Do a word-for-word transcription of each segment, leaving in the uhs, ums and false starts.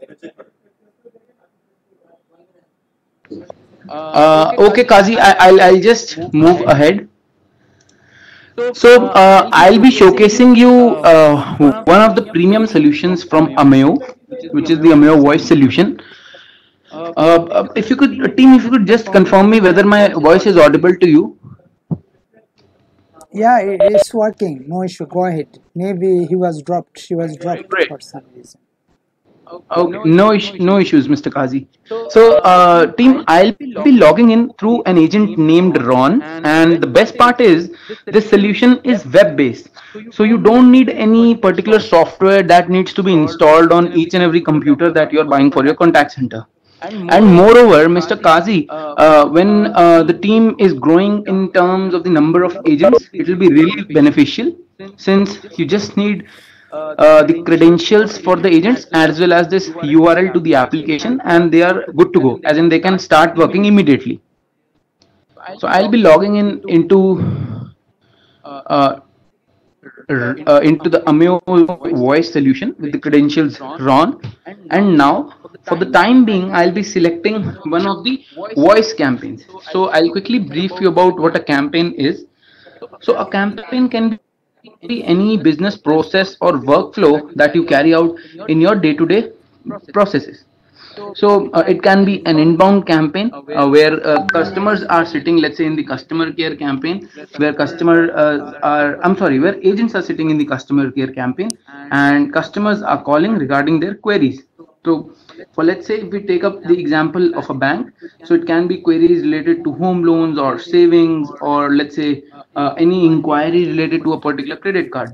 Uh, okay, Kazi, I, I'll, I'll just move ahead. So uh, I'll be showcasing you uh, one of the premium solutions from Ameo, which is the Ameo voice solution. Uh, uh, if you could, uh, team, if you could just confirm me whether my voice is audible to you. Yeah, it, it's working. No issue. Go ahead. Maybe he was dropped. She was dropped Great. for some reason. Okay, no, is- no issues, mister Kazi. So, uh, team, I'll be logging in through an agent named Ron, and the best part is this solution is web-based. So you don't need any particular software that needs to be installed on each and every computer that you're buying for your contact center. And moreover, mister Kazi, uh, when uh, the team is growing in terms of the number of agents, it will be really beneficial since you just need uh, the credentials for the agents as well as this U R L to the application, and they are good to go, as in they can start working immediately. So I'll be logging in into uh, uh, into the Ameo voice solution with the credentials Ron. And now, for the time being, I'll be selecting one of the voice campaigns. So I'll quickly brief you about what a campaign is. So a campaign can be any business process or workflow that you carry out in your day-to-day processes. So uh, it can be an inbound campaign uh, where uh, customers are sitting, let's say in the customer care campaign, where customer uh, are, I'm sorry, where agents are sitting in the customer care campaign, and customers are calling regarding their queries. So for, let's say, if we take up the example of a bank, so it can be queries related to home loans or savings, or let's say uh, any inquiry related to a particular credit card.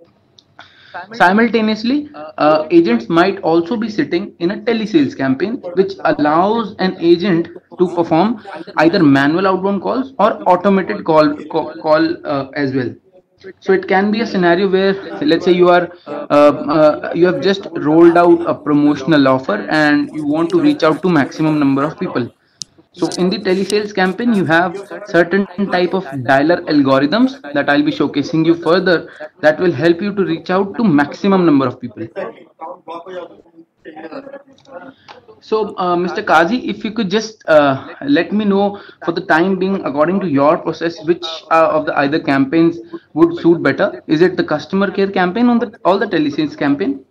Simultaneously, uh, agents might also be sitting in a telesales campaign, which allows an agent to perform either manual outbound calls or automated call call, call uh, as well. So it can be a scenario where, let's say, you are uh, uh, you have just rolled out a promotional offer and you want to reach out to maximum number of people. So in the telesales campaign, you have certain type of dialer algorithms that I'll be showcasing you further that will help you to reach out to maximum number of people. So, uh, mister Kazi, if you could just uh, let me know for the time being, according to your process, which uh, of the either campaigns would suit better? Is it the customer care campaign on the all the telesales campaign?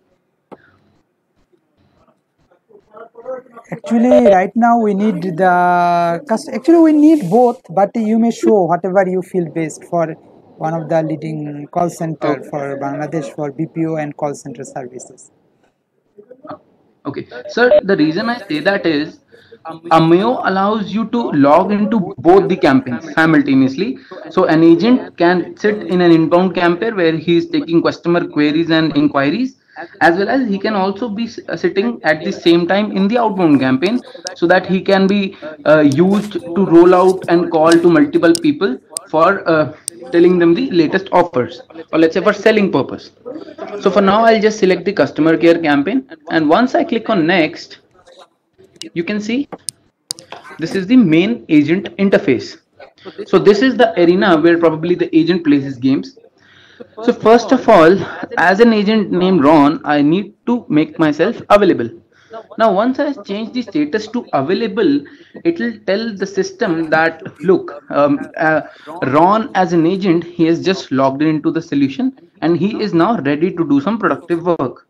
Actually, right now we need the cust- actually we need both, but you may show whatever you feel best for one of the leading call center Okay. for Bangladesh for B P O and call center services. Okay, sir, the reason I say that is Ameo allows you to log into both the campaigns simultaneously. So an agent can sit in an inbound campaign where he is taking customer queries and inquiries, as well as he can also be s- uh, sitting at the same time in the outbound campaign, so that he can be uh, used to roll out and call to multiple people for uh, telling them the latest offers, or let's say for selling purpose. So for now, I'll just select the customer care campaign, and once I click on next, you can see this is the main agent interface. So this is the arena where probably the agent plays his games. So first of all, as an agent named Ron, I need to make myself available. Now, once I change the status to available, it will tell the system that look, um, uh, Ron as an agent, he has just logged into the solution and he is now ready to do some productive work.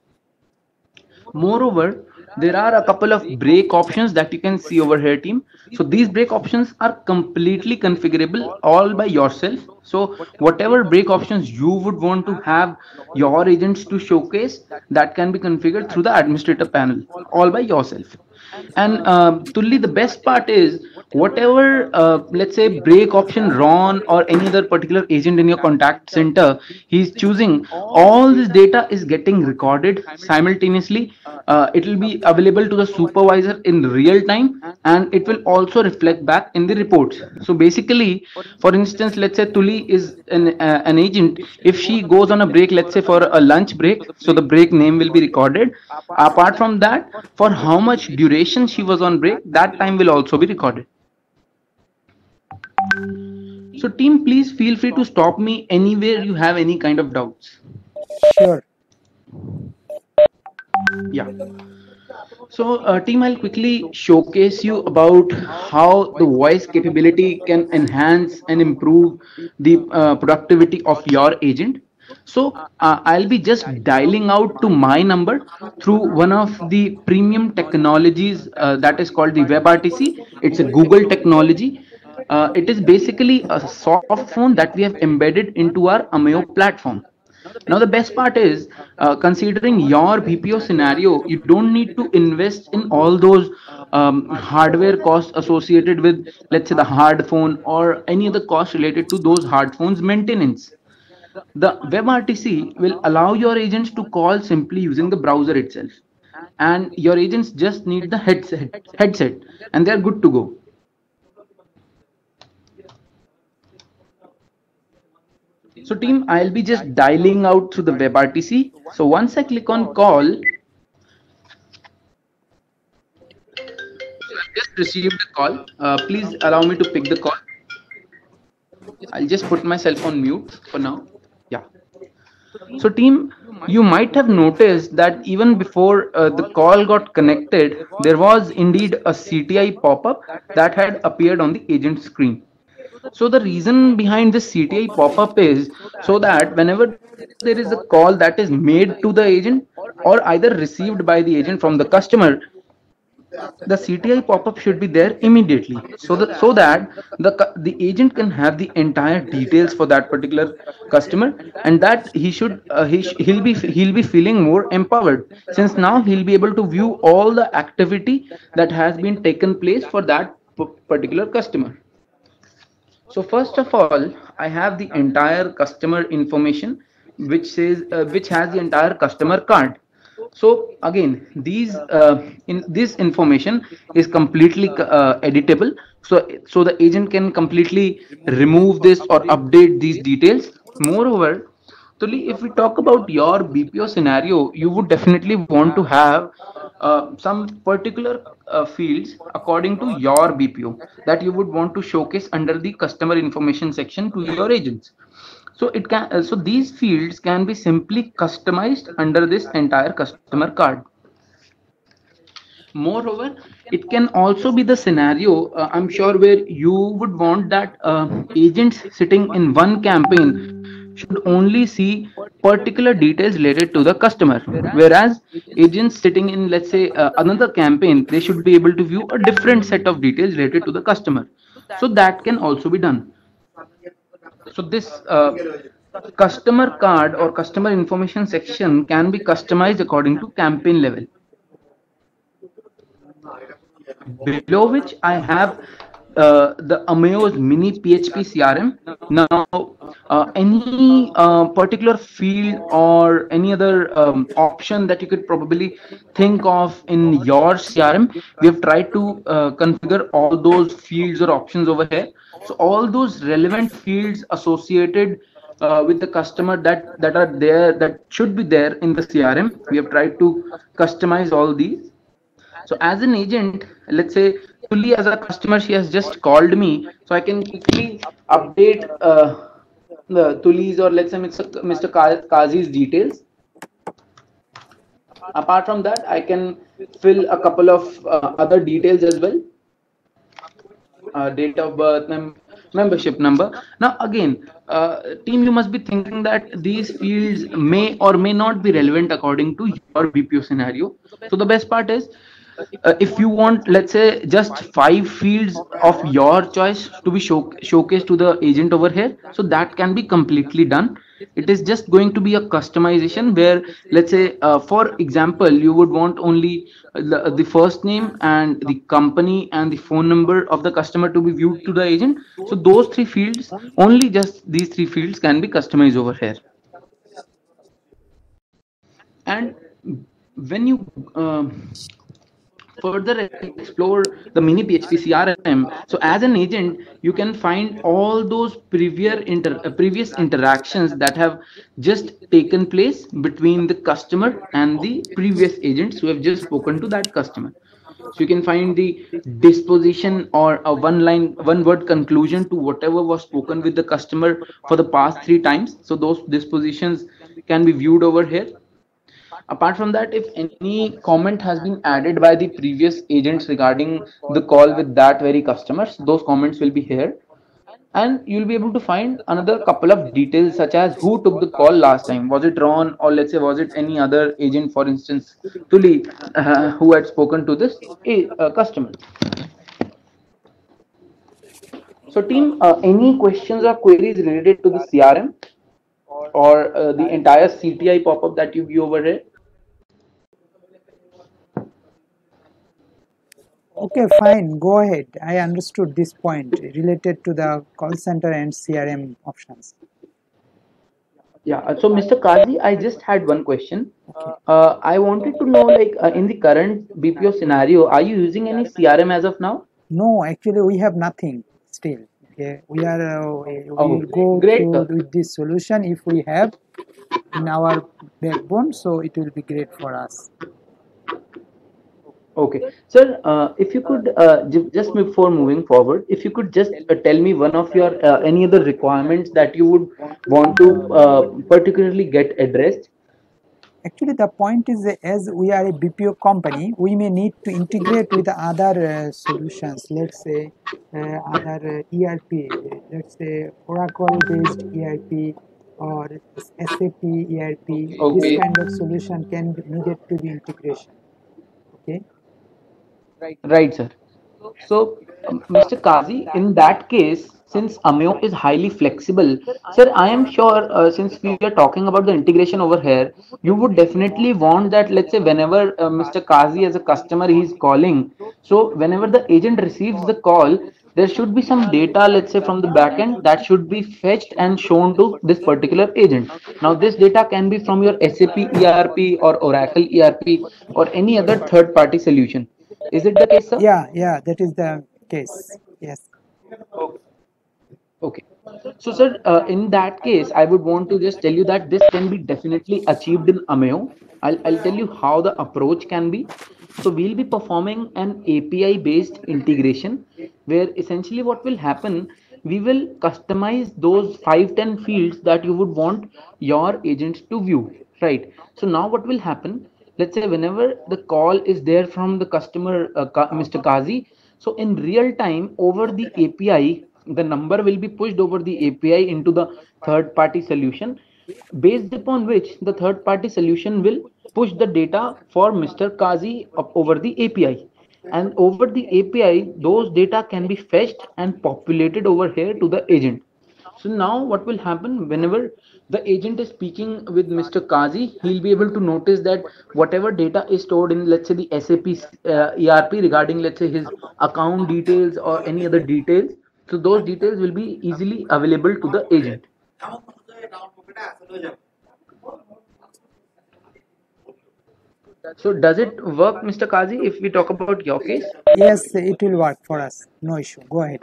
Moreover, there are a couple of break options that you can see over here, team. So these break options are completely configurable all by yourself. So whatever break options you would want to have your agents to showcase, that can be configured through the administrator panel all by yourself. And um, Tulli, the best part is whatever, uh, let's say, break option Ron or any other particular agent in your contact center, he's choosing, all this data is getting recorded simultaneously. Uh, it will be available to the supervisor in real time, and it will also reflect back in the reports. So basically, for instance, let's say Tuli is an, uh, an agent. If she goes on a break, let's say for a lunch break, so the break name will be recorded. Apart from that, for how much duration she was on break, that time will also be recorded. So team, please feel free to stop me anywhere you have any kind of doubts. Sure. Yeah. So, uh, team, I'll quickly showcase you about how the voice capability can enhance and improve the uh, productivity of your agent. So, uh, I'll be just dialing out to my number through one of the premium technologies uh, that is called the WebRTC. It's a Google technology. Uh, it is basically a soft phone that we have embedded into our Ameo platform. Now, the best part is, uh, considering your B P O scenario, you don't need to invest in all those um, hardware costs associated with, let's say, the hard phone or any other cost related to those hard phones maintenance. The WebRTC will allow your agents to call simply using the browser itself, and your agents just need the headset, headset, and they're good to go. So team, I'll be just dialing out through the WebRTC. So once I click on call, just received a call. Uh, please allow me to pick the call. I'll just put myself on mute for now. Yeah. So team, you might have noticed that even before uh, the call got connected, there was indeed a C T I pop-up that had appeared on the agent screen. So the reason behind this C T I pop-up is so that whenever there is a call that is made to the agent or either received by the agent from the customer, the C T I pop-up should be there immediately, so that so that the the agent can have the entire details for that particular customer, and that he should uh, he sh- he'll be he'll be feeling more empowered, since now he'll be able to view all the activity that has been taken place for that p- particular customer. So first of all, I have the entire customer information, which says uh, which has the entire customer card. So again, these uh, in this information is completely uh, editable. So so the agent can completely remove this or update these details. Moreover, Tuli, if we talk about your B P O scenario, you would definitely want to have uh, some particular uh, fields according to your B P O that you would want to showcase under the customer information section to your agents. So it can uh, so these fields can be simply customized under this entire customer card. Moreover, it can also be the scenario, uh, I'm sure, where you would want that uh, agents sitting in one campaign should only see particular details related to the customer, whereas agents sitting in, let's say, uh, another campaign, they should be able to view a different set of details related to the customer. So that can also be done. So this uh, customer card or customer information section can be customized according to campaign level. Below which I have uh, the Ameo's mini P H P C R M. Now, uh, any uh, particular field or any other um, option that you could probably think of in your C R M, we have tried to uh, configure all those fields or options over here. So all those relevant fields associated uh, with the customer that that are there, that should be there in the C R M, we have tried to customize all these. So as an agent, let's say Tuli as a customer, she has just called me, so I can quickly update uh, the Tuli's or let's say Mister Mister Kazi's details. Apart from that, I can fill a couple of uh, other details as well. Uh, date of birth, mem membership number. Now again, uh, team, you must be thinking that these fields may or may not be relevant according to your B P O scenario. So the best part is, uh, if you want, let's say, just five fields of your choice to be show showcased to the agent over here, so that can be completely done. It is just going to be a customization where, let's say, uh, for example, you would want only the, the first name and the company and the phone number of the customer to be viewed to the agent. So those three fields, only just these three fields can be customized over here. And when you um, further explore the mini P H P C R M, so as an agent, you can find all those previous inter uh, previous interactions that have just taken place between the customer and the previous agents who have just spoken to that customer. So you can find the disposition or a one line, one word conclusion to whatever was spoken with the customer for the past three times. So those dispositions can be viewed over here. Apart from that, if any comment has been added by the previous agents regarding the call with that very customers, those comments will be here. And you'll be able to find another couple of details such as who took the call last time. Was it Ron, or let's say was it any other agent, for instance, Tuli, uh, who had spoken to this uh, customer. So team, uh, any questions or queries related to the C R M or uh, the entire C T I pop-up that you view over here? Okay, fine. Go ahead. I understood this point related to the call center and C R M options. Yeah. uh, So Mister Kazi, I just had one question. Okay. Uh, I wanted to know, like, uh, in the current B P O scenario, are you using any C R M as of now? No, actually, we have nothing still. Okay, we are uh, we we Oh, will go great. through uh, with this solution if we have in our backbone, so it will be great for us. Okay, sir. Uh, if you could uh, ju- just before moving forward, if you could just uh, tell me one of your uh, any other requirements that you would want to uh, particularly get addressed. Actually, the point is that as we are a B P O company, we may need to integrate with other uh, solutions. Let's say uh, other uh, E R P, uh, let's say Oracle-based E R P or S A P E R P. This Okay. kind of solution can be needed to be integration. Okay. Right, sir. So, um, Mister Kazi, in that case, since Ameo is highly flexible, sir, I am sure uh, since we are talking about the integration over here, you would definitely want that, let's say, whenever uh, Mister Kazi as a customer he is calling, so whenever the agent receives the call, there should be some data, let's say, from the backend that should be fetched and shown to this particular agent. Now, this data can be from your S A P E R P or Oracle E R P or any other third party solution. Is it the case, sir? Yeah, yeah, that is the case. Yes. Okay. So, sir, uh, in that case, I would want to just tell you that this can be definitely achieved in Ameo. I'll, I'll tell you how the approach can be. So, we'll be performing an A P I based integration where essentially what will happen, we will customize those five ten fields that you would want your agents to view. Right. So, now what will happen? Let's say whenever the call is there from the customer, uh, Ka- Mister Kazi, so in real time over the A P I, the number will be pushed over the A P I into the third party solution, based upon which the third party solution will push the data for Mister Kazi up over the A P I. And over the A P I, those data can be fetched and populated over here to the agent. So now what will happen whenever the agent is speaking with Mister Kazi, he'll be able to notice that whatever data is stored in, let's say, the S A P uh, E R P regarding, let's say, his account details or any other details. So those details will be easily available to the agent. So does it work, Mister Kazi, if we talk about your case? Yes, it will work for us. No issue. Go ahead.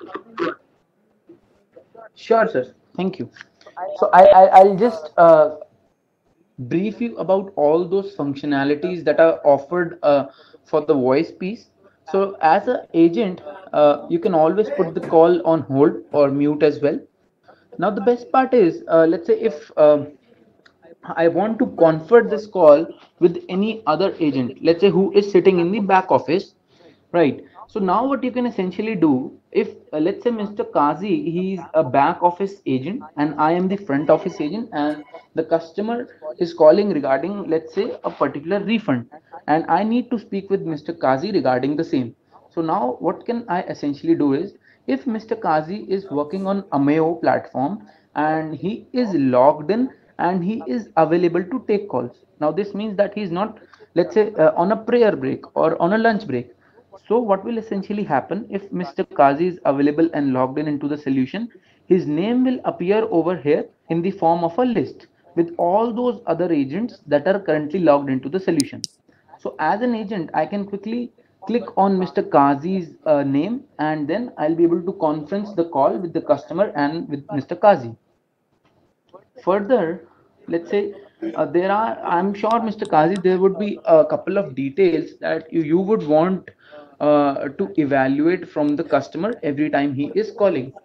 Sure, sir. Thank you. So I, I I'll just uh, brief you about all those functionalities that are offered uh, for the voice piece. So as an agent, uh, you can always put the call on hold or mute as well. Now the best part is, uh, let's say if um, I want to convert this call with any other agent, let's say who is sitting in the back office, right? So now what you can essentially do, if uh, let's say Mister Kazi, he's a back office agent and I am the front office agent, and the customer is calling regarding, let's say, a particular refund, and I need to speak with Mister Kazi regarding the same. So now what can I essentially do is, if Mister Kazi is working on Ameo platform and he is logged in and he is available to take calls. Now this means that he is not, let's say, uh, on a prayer break or on a lunch break. So what will essentially happen if Mister Kazi is available and logged in into the solution? His name will appear over here in the form of a list with all those other agents that are currently logged into the solution. So as an agent, I can quickly click on Mister Kazi's uh, name, and then I'll be able to conference the call with the customer and with Mister Kazi. Further, let's say uh, there are, I'm sure Mister Kazi, there would be a couple of details that you, you would want uh, to evaluate from the customer every time he is calling.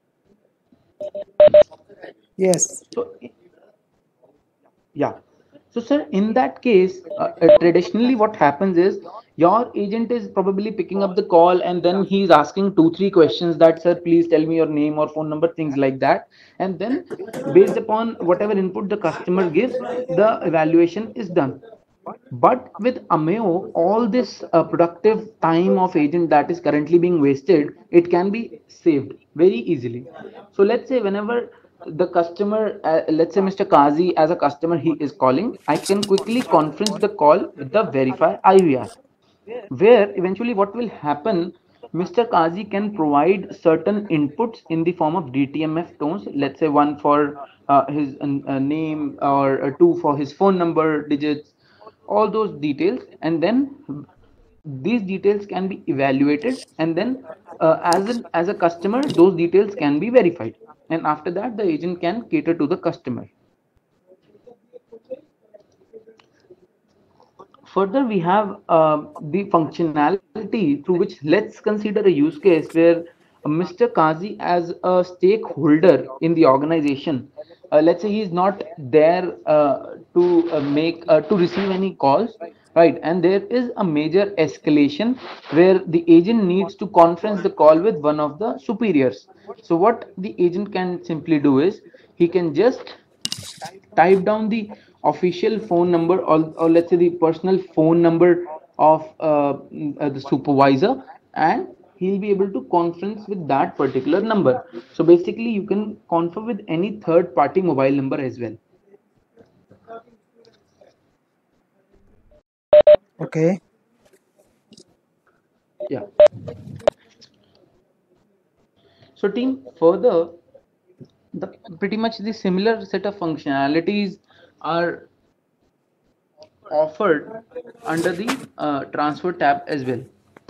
Yes. So, yeah. So, sir, in that case, uh, uh, traditionally what happens is your agent is probably picking up the call and then he's asking two, three questions that, sir, please tell me your name or phone number, things like that. And then, based upon whatever input the customer gives, the evaluation is done. But with Ameo, all this uh, productive time of agent that is currently being wasted, it can be saved very easily. So let's say whenever the customer, uh, let's say Mister Kazi as a customer, he is calling, I can quickly conference the call with the verify I V R, where eventually what will happen, Mister Kazi can provide certain inputs in the form of D T M F tones, let's say one for uh, his uh, uh, name or uh, two for his phone number digits, all those details, and then these details can be evaluated, and then uh, as an as a customer those details can be verified, and after that the agent can cater to the customer. Further, we have uh, the functionality through which, let's consider a use case where uh, Mister Kazi, as a stakeholder in the organization, uh, let's say he is not there uh, to uh, make uh, to receive any calls, right? And there is a major escalation where the agent needs to conference the call with one of the superiors. So what the agent can simply do is he can just type down the official phone number, or, or let's say the personal phone number of uh, uh, the supervisor, and he'll be able to conference with that particular number. So basically you can confer with any third party mobile number as well. Okay. Yeah. So team, further, the pretty much the similar set of functionalities are offered under the uh, transfer tab as well.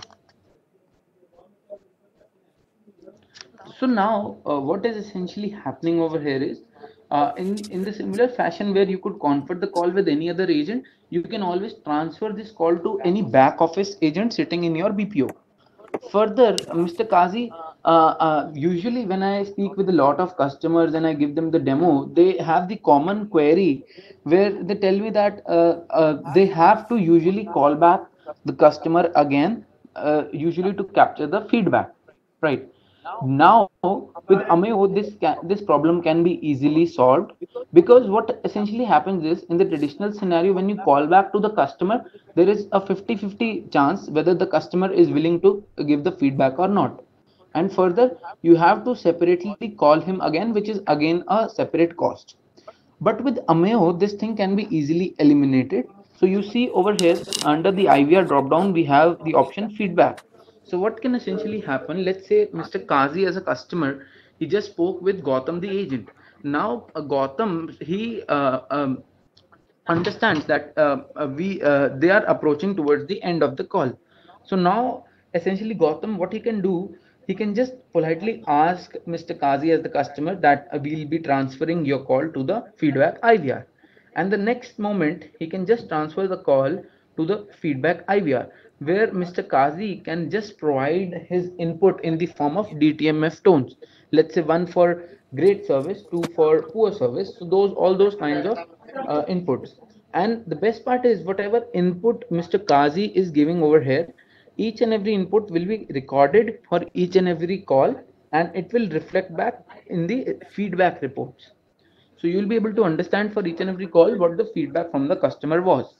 So now uh, what is essentially happening over here is, uh, in in the similar fashion where you could convert the call with any other agent, you can always transfer this call to any back office agent sitting in your B P O. Further, Mister Kazi, uh, uh, usually when I speak with a lot of customers and I give them the demo, they have the common query where they tell me that uh, uh, they have to usually call back the customer again, uh, usually to capture the feedback, right? Now with Ameo, this can, this problem can be easily solved, because what essentially happens is, in the traditional scenario, when you call back to the customer, there is a fifty fifty chance whether the customer is willing to give the feedback or not. And further, you have to separately call him again, which is again a separate cost. But with Ameo, this thing can be easily eliminated. So you see over here under the I V R dropdown, we have the option feedback. So what can essentially happen? Let's say Mister Kazi as a customer, he just spoke with Gautam the agent. Now uh, Gautam, he uh, um, understands that uh, uh, we uh, they are approaching towards the end of the call. So now essentially Gautam, what he can do, he can just politely ask Mister Kazi as the customer that uh, we'll be transferring your call to the feedback I V R, and the next moment he can just transfer the call to the feedback I V R, where Mister Kazi can just provide his input in the form of D T M F tones, let's say one for great service, two for poor service, so those all those kinds of uh, inputs. And the best part is, whatever input Mister Kazi is giving over here, each and every input will be recorded for each and every call, and it will reflect back in the feedback reports. So you'll be able to understand for each and every call what the feedback from the customer was.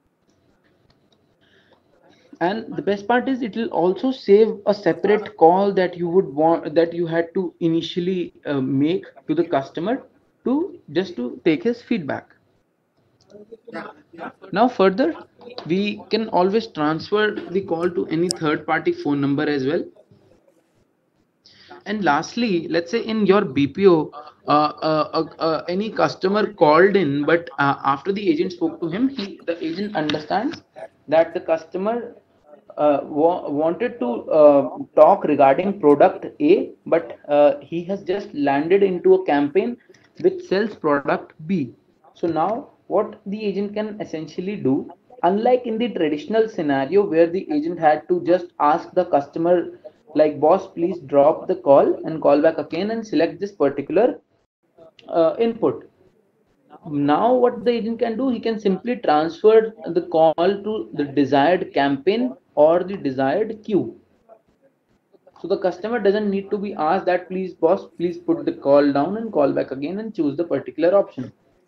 And the best part is, it will also save a separate call that you would want, that you had to initially uh, make to the customer to just to take his feedback. Now further, we can always transfer the call to any third party phone number as well. And lastly, let's say in your B P O, uh, uh, uh, uh, any customer called in, but uh, after the agent spoke to him, he the agent understands that the customer uh, wa- wanted to uh, talk regarding product A, but uh, he has just landed into a campaign which sells product B. So now what the agent can essentially do, unlike in the traditional scenario where the agent had to just ask the customer, like, boss, please drop the call and call back again and select this particular uh, input. now what the agent can do, he can simply transfer the call to the desired campaign or the desired queue. So the customer doesn't need to be asked that, please boss, please put the call down and call back again and choose the particular option.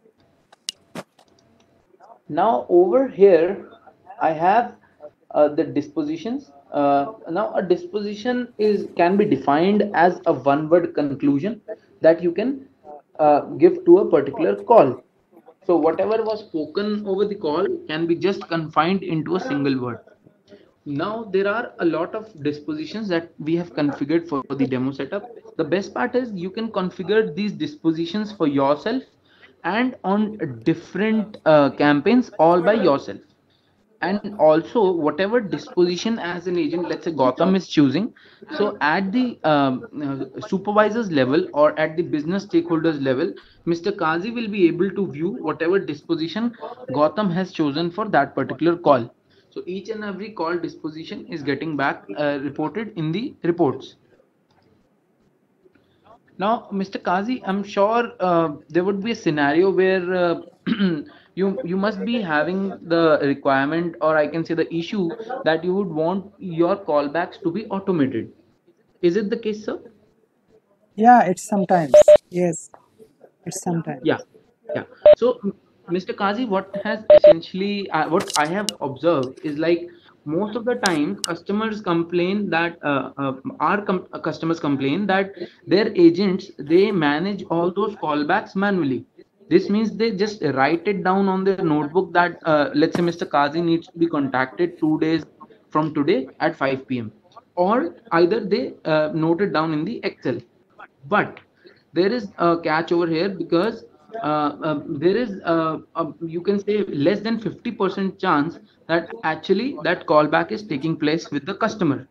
Now over here, I have uh, the dispositions. Uh, now a disposition is can be defined as a one-word conclusion that you can uh, give to a particular call. So whatever was spoken over the call can be just confined into a single word. Now there are a lot of dispositions that we have configured for the demo setup. The best part is you can configure these dispositions for yourself and on different uh, campaigns all by yourself. And also whatever disposition as an agent, let's say Gotham is choosing, so at the um, uh, supervisors level or at the business stakeholders level, Mr. Kazi will be able to view whatever disposition Gotham has chosen for that particular call. So each and every call disposition is getting back uh, reported in the reports. Now, Mister Kazi, I'm sure uh, there would be a scenario where uh, you you must be having the requirement, or I can say the issue, that you would want your callbacks to be automated. Is it the case, sir? Yeah, it's sometimes. Yes, it's sometimes. Yeah, yeah. So, m- Mister Kazi, what has essentially uh, what I have observed is like most of the times customers complain that uh, uh, our com- uh, customers complain that their agents, they manage all those callbacks manually. This means they just write it down on their notebook that uh, let's say Mister Kazi needs to be contacted two days from today at five p m, or either they uh, note it down in the Excel. But there is a catch over here because uh, uh, there is uh, uh, you can say less than fifty percent chance that actually that callback is taking place with the customer.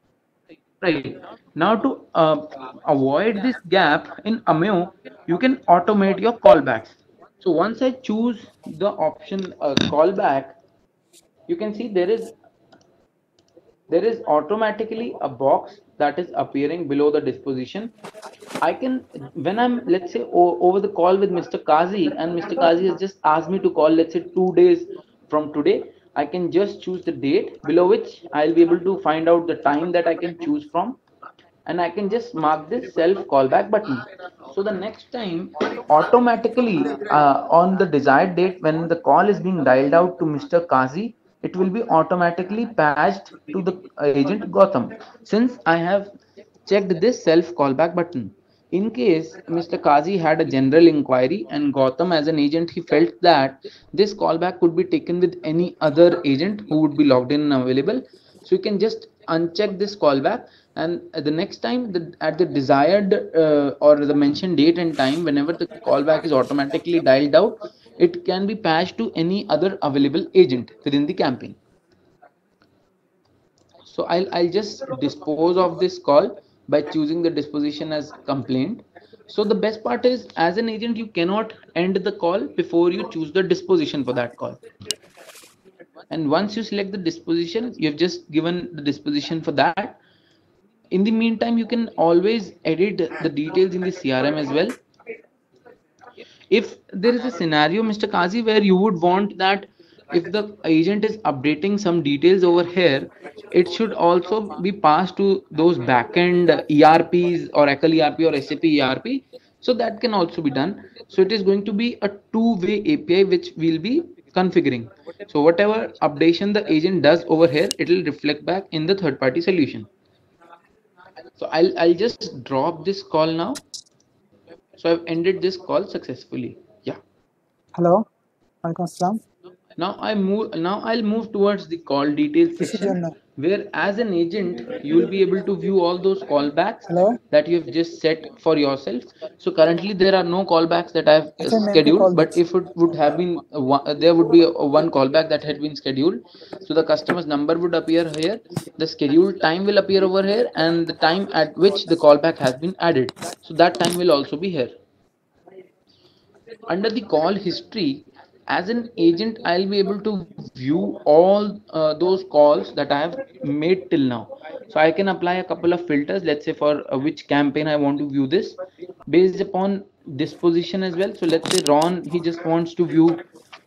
Right. Now to uh, avoid this gap in Ameo, you can automate your callbacks. So once I choose the option uh, callback, you can see there is there is automatically a box that is appearing below the disposition. I can, when I'm, let's say, o- over the call with Mister Kazi, and Mister Kazi has just asked me to call, let's say, two days from today, I can just choose the date below which I'll be able to find out the time that I can choose from, and I can just mark this self callback button. So the next time, automatically uh, on the desired date when the call is being dialed out to Mister Kazi, it will be automatically patched to the agent Gotham, since I have checked this self callback button. In case Mister Kazi had a general inquiry and Gotham as an agent, he felt that this callback could be taken with any other agent who would be logged in and available. So you can just uncheck this callback, and the next time the, at the desired uh, or the mentioned date and time, whenever the callback is automatically dialed out, it can be patched to any other available agent within the campaign. So I'll, I'll just dispose of this call by choosing the disposition as complaint. So the best part is, as an agent, you cannot end the call before you choose the disposition for that call. And once you select the disposition, you have just given the disposition for that. In the meantime, you can always edit the details in the C R M as well. If there is a scenario, Mister Kazi, where you would want that if the agent is updating some details over here, it should also be passed to those backend E R Ps or Oracle E R P or S A P E R P. So that can also be done. So it is going to be a two-way A P I which we'll be configuring. So whatever updation the agent does over here, it will reflect back in the third-party solution. So I'll I'll just drop this call now. So I've ended this call successfully. Yeah. Hello, Walaikum Assalam. Now I move now I'll move towards the call details This is section, your no. where as an agent you will be able to view all those callbacks Hello, that you have just set for yourself. So currently there are no callbacks that I've uh, acha main ko scheduled, call but dicche. if it would have been uh, one, uh, there would be a, one callback that had been scheduled. So the customer's number would appear here, the scheduled time will appear over here, and the time at which the callback has been added. So that time will also be here. Under the call history, as an agent, I'll be able to view all uh, those calls that I have made till now. So I can apply a couple of filters, let's say for uh, which campaign I want to view this. based upon disposition as well. So let's say Ron, he just wants to view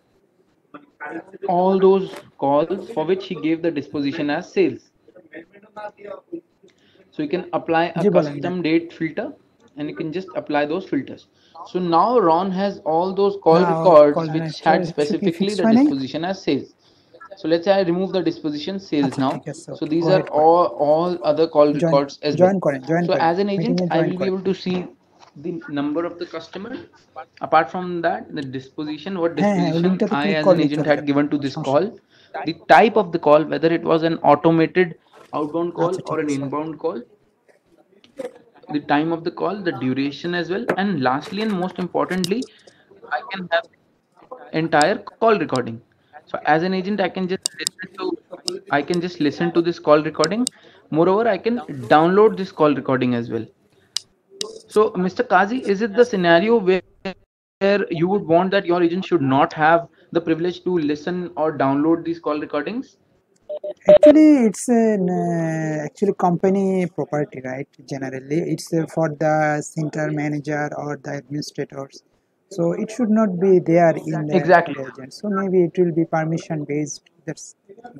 all those calls for which he gave the disposition as sales. So you can apply a जी बोलेंगे custom date filter and you can just apply those filters. So now Ron has all those call हाँ records call which had actually specifically fix the हुआ नहीं disposition as sales. So let's say I remove the disposition sales अच्छा now. ठीक है sir So these go are head करें all, all other call join records as well. Join करें join So करें as an agent, मीटिंग में I जॉइन will be करें able to see the number of the customer. Apart from that, the disposition, what হ্যাঁ হ্যাঁ ওই disposition লিঙ্কটাতে I ক্লিক as an করলেই agent চলে had যাবে given to this সমস্যা call, the type of the call, whether it was an automated outbound call আচ্ছা or ঠিক an আছে inbound call, the time of the call, the duration as well, and lastly and most importantly, I can have entire call recording. So as an agent, I can just listen to I can just listen to this call recording. Moreover, I can download this call recording as well. So, Mister Kazi, is it the scenario where you would want that your agent should not have the privilege to listen or download these call recordings? actually it's an uh, actually company property right generally it's uh, for the center manager or the administrators so it should not be there in the Exactly. agent so maybe it will be permission based that's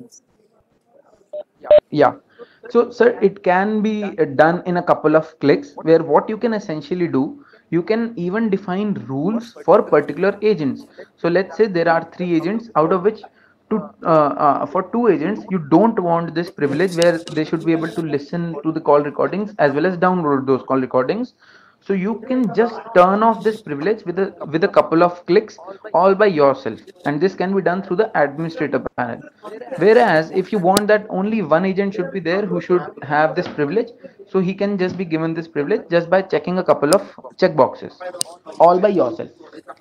Yeah. So, sir, it can be uh, done in a couple of clicks where what you can essentially do, you can even define rules for particular agents. So, let's say there are three agents out of which to, uh, uh, for two agents, you don't want this privilege where they should be able to listen to the call recordings as well as download those call recordings. So you can just turn off this privilege with a with a couple of clicks all by yourself, and this can be done through the administrator panel. Whereas if you want that only one agent should be there who should have this privilege, so he can just be given this privilege just by checking a couple of check boxes all by yourself.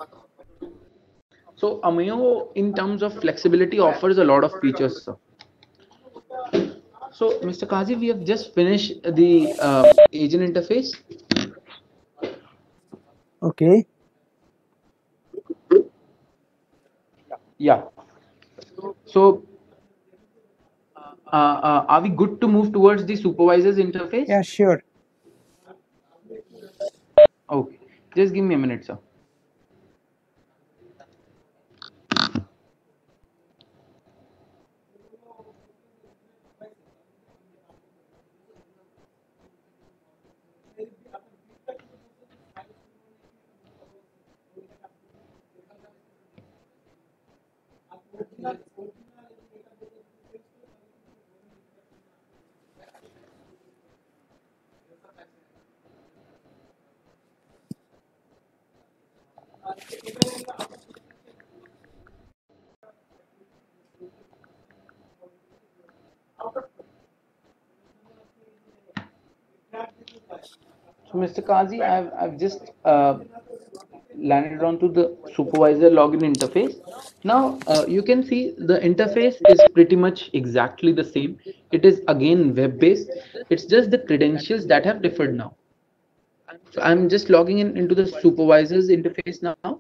So Ameo, in terms of flexibility, offers a lot of features, sir. So, Mister Kazi, we have just finished the uh, agent interface. okay Yeah. So, uh, uh, are we good to move towards the supervisor's interface? yeah sure Okay. Just give me a minute, sir. So, Mister Kazi, I've, I've just uh, landed onto the supervisor login interface. Now, uh, you can see the interface is pretty much exactly the same. It is again web-based. It's just the credentials that have differed now. So, I'm just logging in into the supervisor's interface now.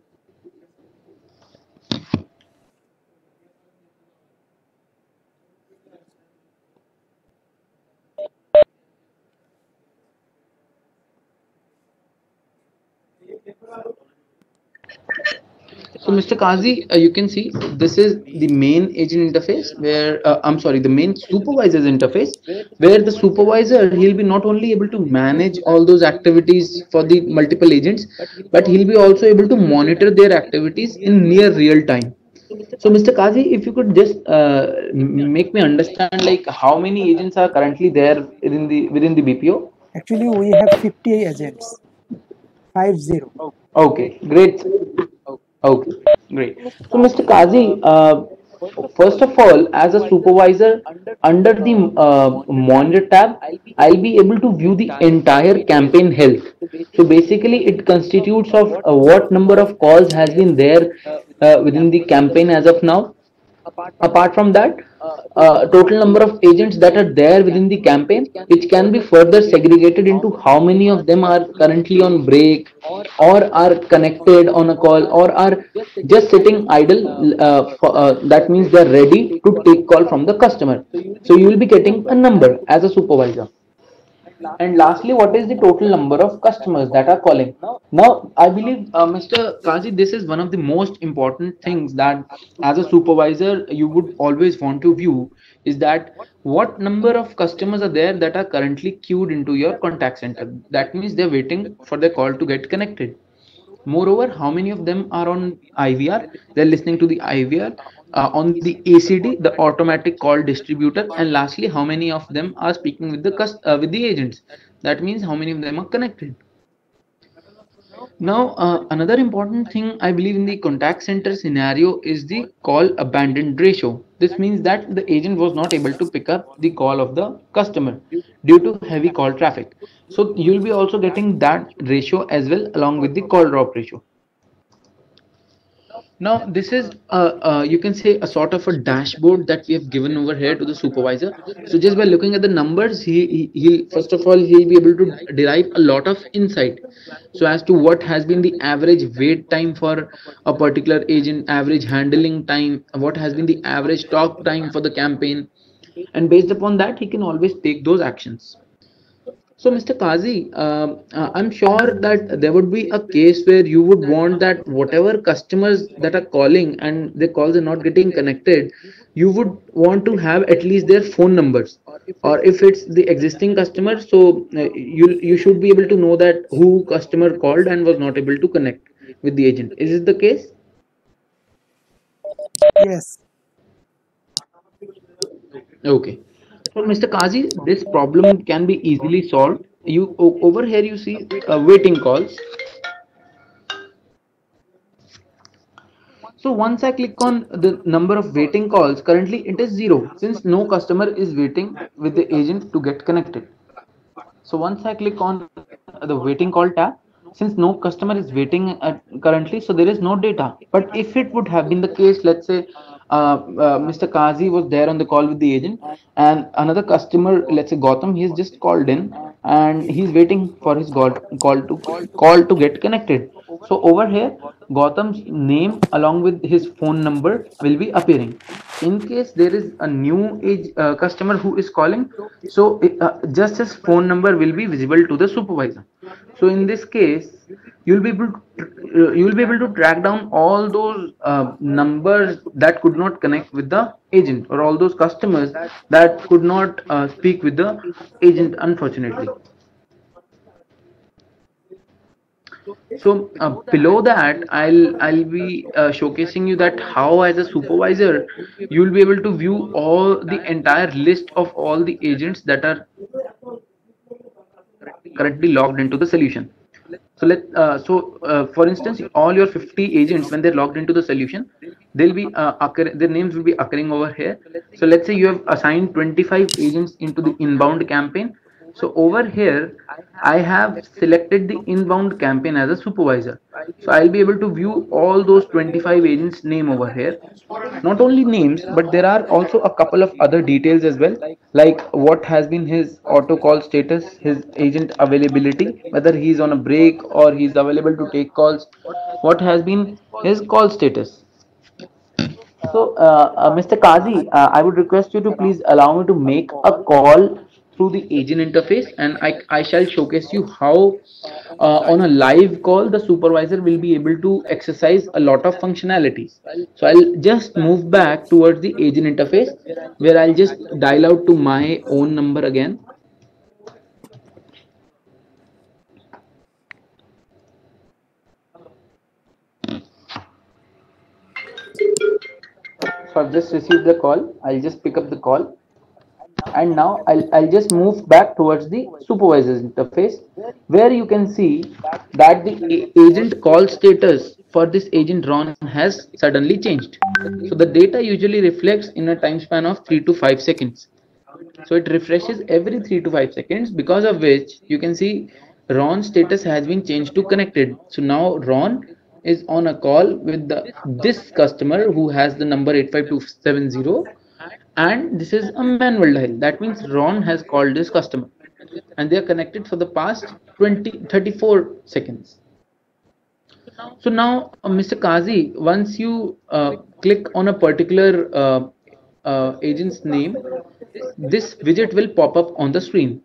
So, Mister Kazi, uh, you can see this is the main agent interface where uh, I'm sorry, the main supervisor's interface where the supervisor he'll be not only able to manage all those activities for the multiple agents, but he'll be also able to monitor their activities in near real time. So, Mister Kazi, if you could just uh, make me understand like how many agents are currently there within the within the B P O? actually we have fifty agents five zero Okay, great. Okay, great. So, Mister Kazi, uh, first of all, as a supervisor, under the uh, monitor tab, I'll be able to view the entire campaign health. So basically, it constitutes of uh, what number of calls has been there uh, within the campaign as of now. Apart from that, uh, total number of agents that are there within the campaign, which can be further segregated into how many of them are currently on break or are connected on a call or are just sitting idle. Uh, for, uh, that means they are ready to take call from the customer. So you will be getting a number as a supervisor. And lastly, what is the total number of customers that are calling? Now, I believe, uh, Mister Kazi, this is one of the most important things that as a supervisor you would always want to view, is that what number of customers are there that are currently queued into your contact center. That means they're waiting for their call to get connected. Moreover, how many of them are on I V R? They're listening to the I V R, uh, on the A C D, the automatic call distributor, and lastly, how many of them are speaking with the cust uh, with the agents? That means how many of them are connected. Now, uh, another important thing I believe in the contact center scenario is the call abandoned ratio. This means that the agent was not able to pick up the call of the customer due to heavy call traffic. So you'll be also getting that ratio as well along with the call drop ratio. Now, this is uh, uh, you can say a sort of a dashboard that we have given over here to the supervisor. So just by looking at the numbers, he, he, he first of all he'll be able to derive a lot of insight. So as to what has been the average wait time for a particular agent, average handling time, what has been the average talk time for the campaign, and based upon that, he can always take those actions. So, Mister Kazi, um, uh, I'm sure that there would be a case where you would want that whatever customers that are calling and their calls are not getting connected, you would want to have at least their phone numbers. Or if it's the existing customer, so uh, you you should be able to know that who customer called and was not able to connect with the agent. Is it the case? Yes. Okay. So, Mister Kazi, this problem can be easily solved. You o- over here you see uh, waiting calls. So once I click on the number of waiting calls, currently it is zero since no customer is waiting with the agent to get connected. So once I click on the waiting call tab, since no customer is waiting at currently, so there is no data. But if it would have been the case, let's say uh, uh, Mister Kazi was there on the call with the agent, and another customer, let's say Gautam, he's just called in and he's waiting for his call, call to call to get connected. So over here, Gautam's name along with his phone number will be appearing. In case there is a new age uh, customer who is calling, so uh, just his phone number will be visible to the supervisor. So in this case, you'll be able to, uh, you'll be able to track down all those uh, numbers that could not connect with the agent, or all those customers that could not uh, speak with the agent, unfortunately. So uh, below that, I'll I'll be uh, showcasing you that how as a supervisor you'll be able to view all the entire list of all the agents that are currently logged into the solution. So let uh, so uh, for instance, all your fifty agents, when they're logged into the solution, they'll be uh, occur their names will be occurring over here. So let's say you have assigned twenty-five agents into the inbound campaign. So over here, I have selected the inbound campaign as a supervisor. So I'll be able to view all those twenty-five agents name over here. Not only names, but there are also a couple of other details as well, like what has been his auto call status, his agent availability, whether he's on a break or he's available to take calls, what has been his call status. So, uh, uh, Mister Kazi, uh, I would request you to please allow me to make a call through the agent interface, and I, I shall showcase you how uh, on a live call the supervisor will be able to exercise a lot of functionalities. So I'll just move back towards the agent interface where I'll just dial out to my own number again. So I've just received the call. I'll just pick up the call. And now I'll, I'll just move back towards the supervisor's interface where you can see that the agent call status for this agent Ron has suddenly changed. So the data usually reflects in a time span of three to five seconds. So it refreshes every three to five seconds, because of which you can see Ron's status has been changed to connected. So now Ron is on a call with the this customer who has the number eight five two seven zero, and this is a manual dial. That means Ron has called this customer and they are connected for the past twenty thirty-four seconds. So now, uh, Mister Kazi, once you uh, click on a particular uh, uh, agent's name, this widget will pop up on the screen.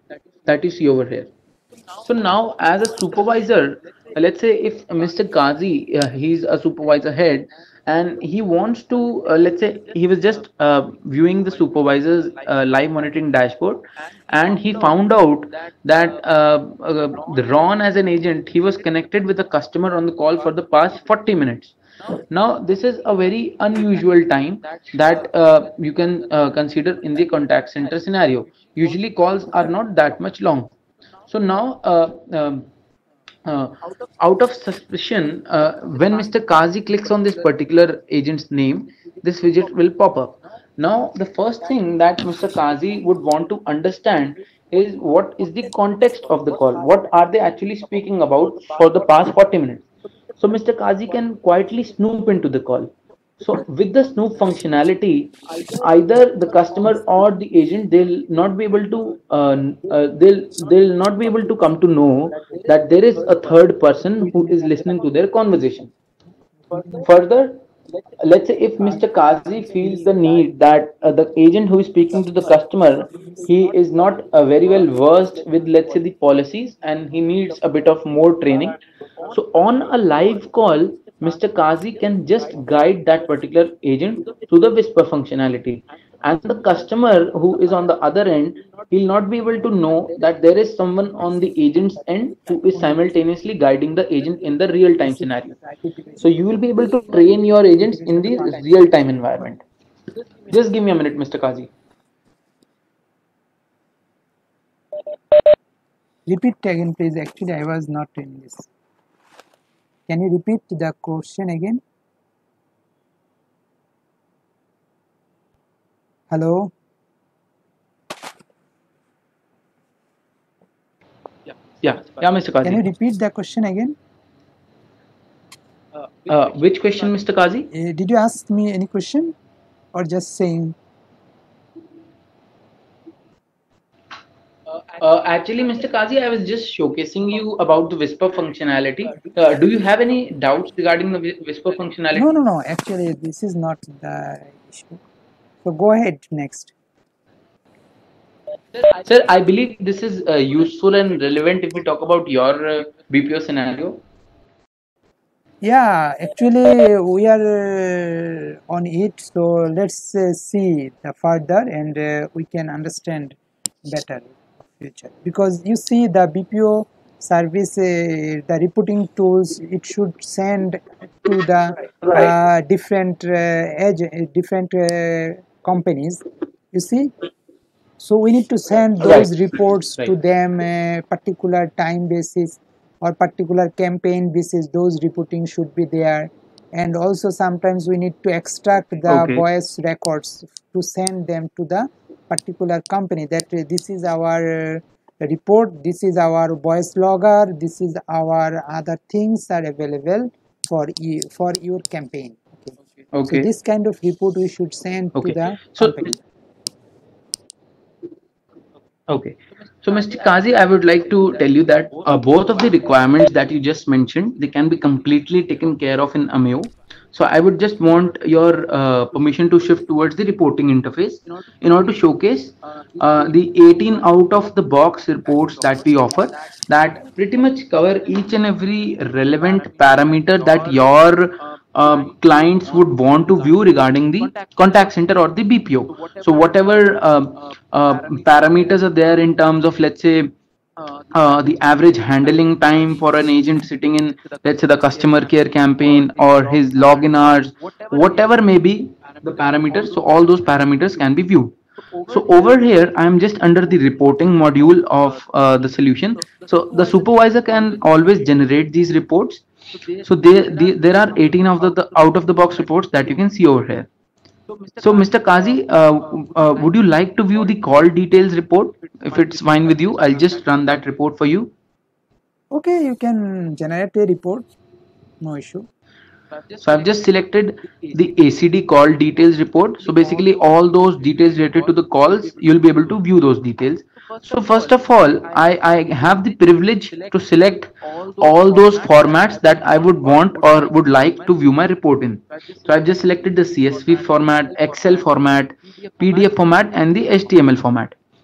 that you see over here. So now, as a supervisor, uh, let's say if Mister Kazi, uh, he's a supervisor head, and he wants to, uh, let's say he was just uh, viewing the supervisor's uh, live monitoring dashboard, and he found out that uh, uh, the Ron as an agent, he was connected with a customer on the call for the past forty minutes. Now, this is a very unusual time that uh, you can uh, consider in the contact center scenario. Usually, calls are not that much long. So now, uh, um, uh, out of suspicion, uh, when Mister Kazi clicks on this particular agent's name, this widget will pop up. Now, the first thing that Mister Kazi would want to understand is what is the context of the call? What are they actually speaking about for the past forty minutes? So Mister Kazi can quietly snoop into the call. So with the Snoop functionality, either the customer or the agent, they'll not be able to uh, uh, they'll they'll not be able to come to know that there is a third person who is listening to their conversation. Further, let's say if Mister Kazi feels the need that uh, the agent who is speaking to the customer, he is not uh, very well versed with, let's say, the policies, and he needs a bit of more training. So on a live call, Mister Kazi can just guide that particular agent through the whisper functionality. And the customer who is on the other end, he'll not be able to know that there is someone on the agent's end who is simultaneously guiding the agent in the real time scenario. So you will be able to train your agents in the real time environment. Just give me a minute, Mister Kazi. Repeat again, please. Actually, I was not in this. Can you repeat the question again? Hello? Yeah, yeah, Mister Kazi. Can you repeat the question again? Uh, which question, Mister Kazi? Uh, did you ask me any question or just saying? Uh, actually, Mister Kazi, I was just showcasing you about the whisper functionality. Uh, do you have any doubts regarding the whi- whisper functionality? No, no, no. Actually, this is not the issue. So go ahead next. Sir, I believe this is uh, useful and relevant if we talk about your uh, B P O scenario. Yeah, actually, we are uh, on it. So let's uh, see the further, and uh, we can understand better future. Because you see, the B P O service, uh, the reporting tools, it should send to the uh, different uh, edge, uh, different uh, companies. You see, so we need to send those Right, reports to right. them uh, particular time basis or particular campaign basis. Those reporting should be there, and also sometimes we need to extract the Okay, voice records to send them to the particular company, that uh, this is our uh, report, this is our voice logger, this is our other things are available for you for your campaign. Okay, so okay, this kind of report we should send to okay. the So, company. okay. So, Mister Kazi, I would like to tell you that uh, both of the requirements that you just mentioned, they can be completely taken care of in Ameo. So, I would just want your uh, permission to shift towards the reporting interface in order to showcase uh, the eighteen out of the box reports that we offer that pretty much cover each and every relevant parameter that your um, clients would want to view regarding the contact center or the B P O. So whatever uh, uh, parameters are there in terms of, let's say, uh, the average handling time for an agent sitting in, let's say, the customer care campaign or his login hours, whatever may be the parameters. So all those parameters can be viewed. So over here, I am just under the reporting module of uh, the solution. So the supervisor can always generate these reports. So there, there, there are eighteen of the, the out of the box reports that you can see over here. So Mister Kazi, uh, uh, would you like to view the call details report? If it's fine with you, I'll just run that report for you. Okay, you can generate a report, no issue. So I've just selected the A C D call details report. So basically all those details related to the calls, you'll be able to view those details. So first of all, I, I have the privilege to select all those formats that I would want or would like to view my report in. So I've just selected the C S V format, Excel format, P D F format, and the H T M L format.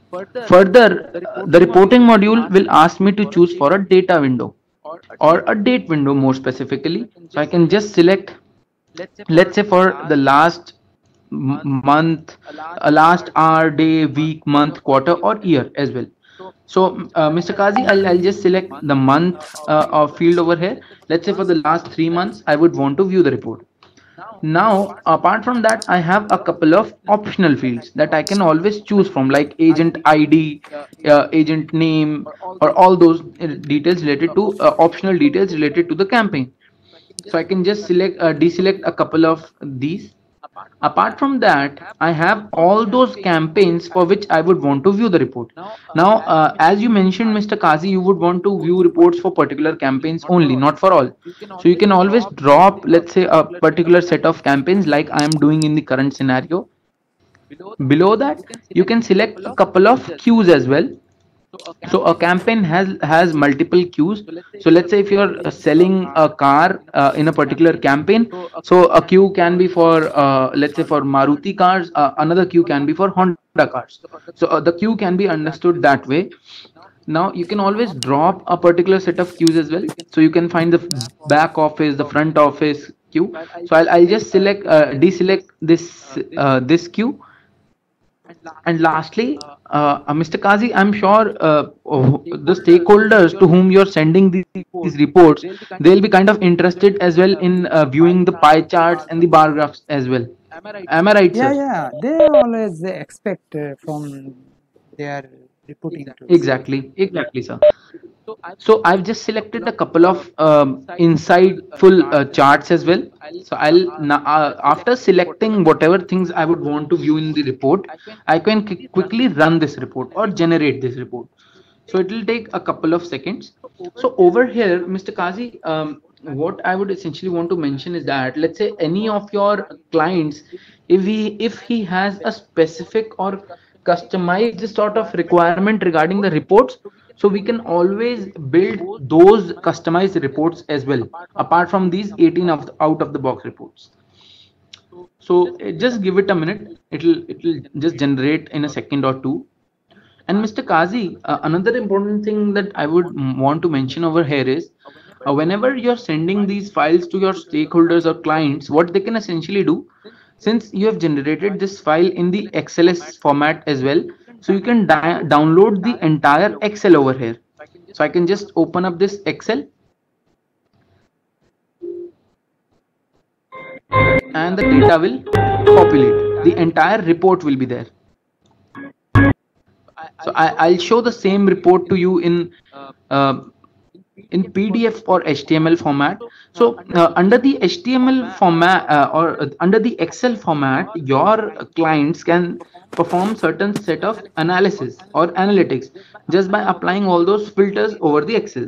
Further, uh, the reporting module will ask me to choose for a data window or a date window more specifically. So I can just select, let's say for the last month, a last hour, day, week, month, quarter, or year as well. So, uh, Mister Kazi, I'll, I'll just select the month uh, of field over here. Let's say for the last three months, I would want to view the report. Now, apart from that, I have a couple of optional fields that I can always choose from, like agent I D, uh, agent name, or all those uh, details related to uh, optional details related to the campaign. So I can just select, uh, deselect a couple of these. Apart from that, I have all those campaigns for which I would want to view the report. Now, uh, as you mentioned, Mister Kazi, you would want to view reports for particular campaigns only, not for all. So you can always drop, let's say, a particular set of campaigns like I am doing in the current scenario. Below that, you can select a couple of queues as well. So a campaign has has multiple queues. So let's say if you're uh, selling a car uh, in a particular campaign, so a queue can be for uh, let's say for Maruti cars, uh, another queue can be for Honda cars. So uh, the queue can be understood that way. Now you can always drop a particular set of queues as well. So you can find the back office, the front office queue. So I'll, I'll just select uh, deselect this uh, this queue. And lastly, uh, uh, Mister Kazi, I'm sure uh, oh, the stakeholders to whom you're sending these reports, they'll be kind of interested as well in uh, viewing the pie charts and the bar graphs as well. Am I right, Yeah, sir? yeah. They always expect uh, from their reporting tools. Exactly, exactly, sir. So I've just selected a couple of um, insightful uh, charts as well. So I'll na- uh, after selecting whatever things I would want to view in the report, I can qu- quickly run this report or generate this report. So it will take a couple of seconds. So over here, Mister Kazi, um, what I would essentially want to mention is that let's say any of your clients, if he if he has a specific or customized sort of requirement regarding the reports, so we can always build those customized reports as well, apart from these eighteen of the, out of the box reports. So uh, just give it a minute. It'll it'll just generate in a second or two. And Mister Kazi, uh, another important thing that I would m- want to mention over here is uh, whenever you're sending these files to your stakeholders or clients, what they can essentially do, since you have generated this file in the X L S format as well, so you can di- download the entire Excel over here. So I can just open up this Excel and the data will populate. The entire report will be there. So I, I'll show the same report to you in uh, in P D F or H T M L format. So uh, under the H T M L format uh, or uh, under the Excel format, your clients can perform certain set of analysis or analytics just by applying all those filters over the Excel.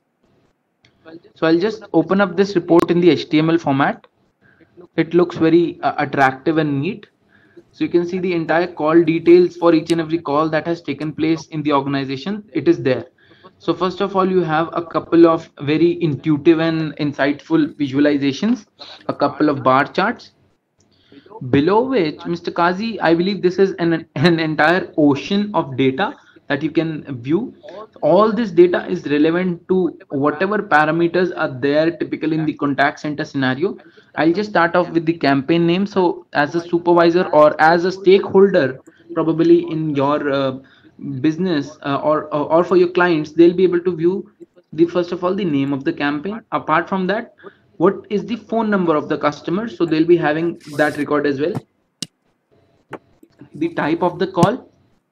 So I'll just open up this report in the H T M L format. It looks very uh, attractive and neat. So you can see the entire call details for each and every call that has taken place in the organization. It is there. So first of all, you have a couple of very intuitive and insightful visualizations, a couple of bar charts, below which, Mister Kazi, I believe this is an, an entire ocean of data that you can view. All this data is relevant to whatever parameters are there typically in the contact center scenario. I'll just start off with the campaign name. So as a supervisor or as a stakeholder, probably in your uh, business uh, or, or or for your clients, they'll be able to view the first of all the name of the campaign. Apart from that, what is the phone number of the customer, so they'll be having that record as well. The type of the call,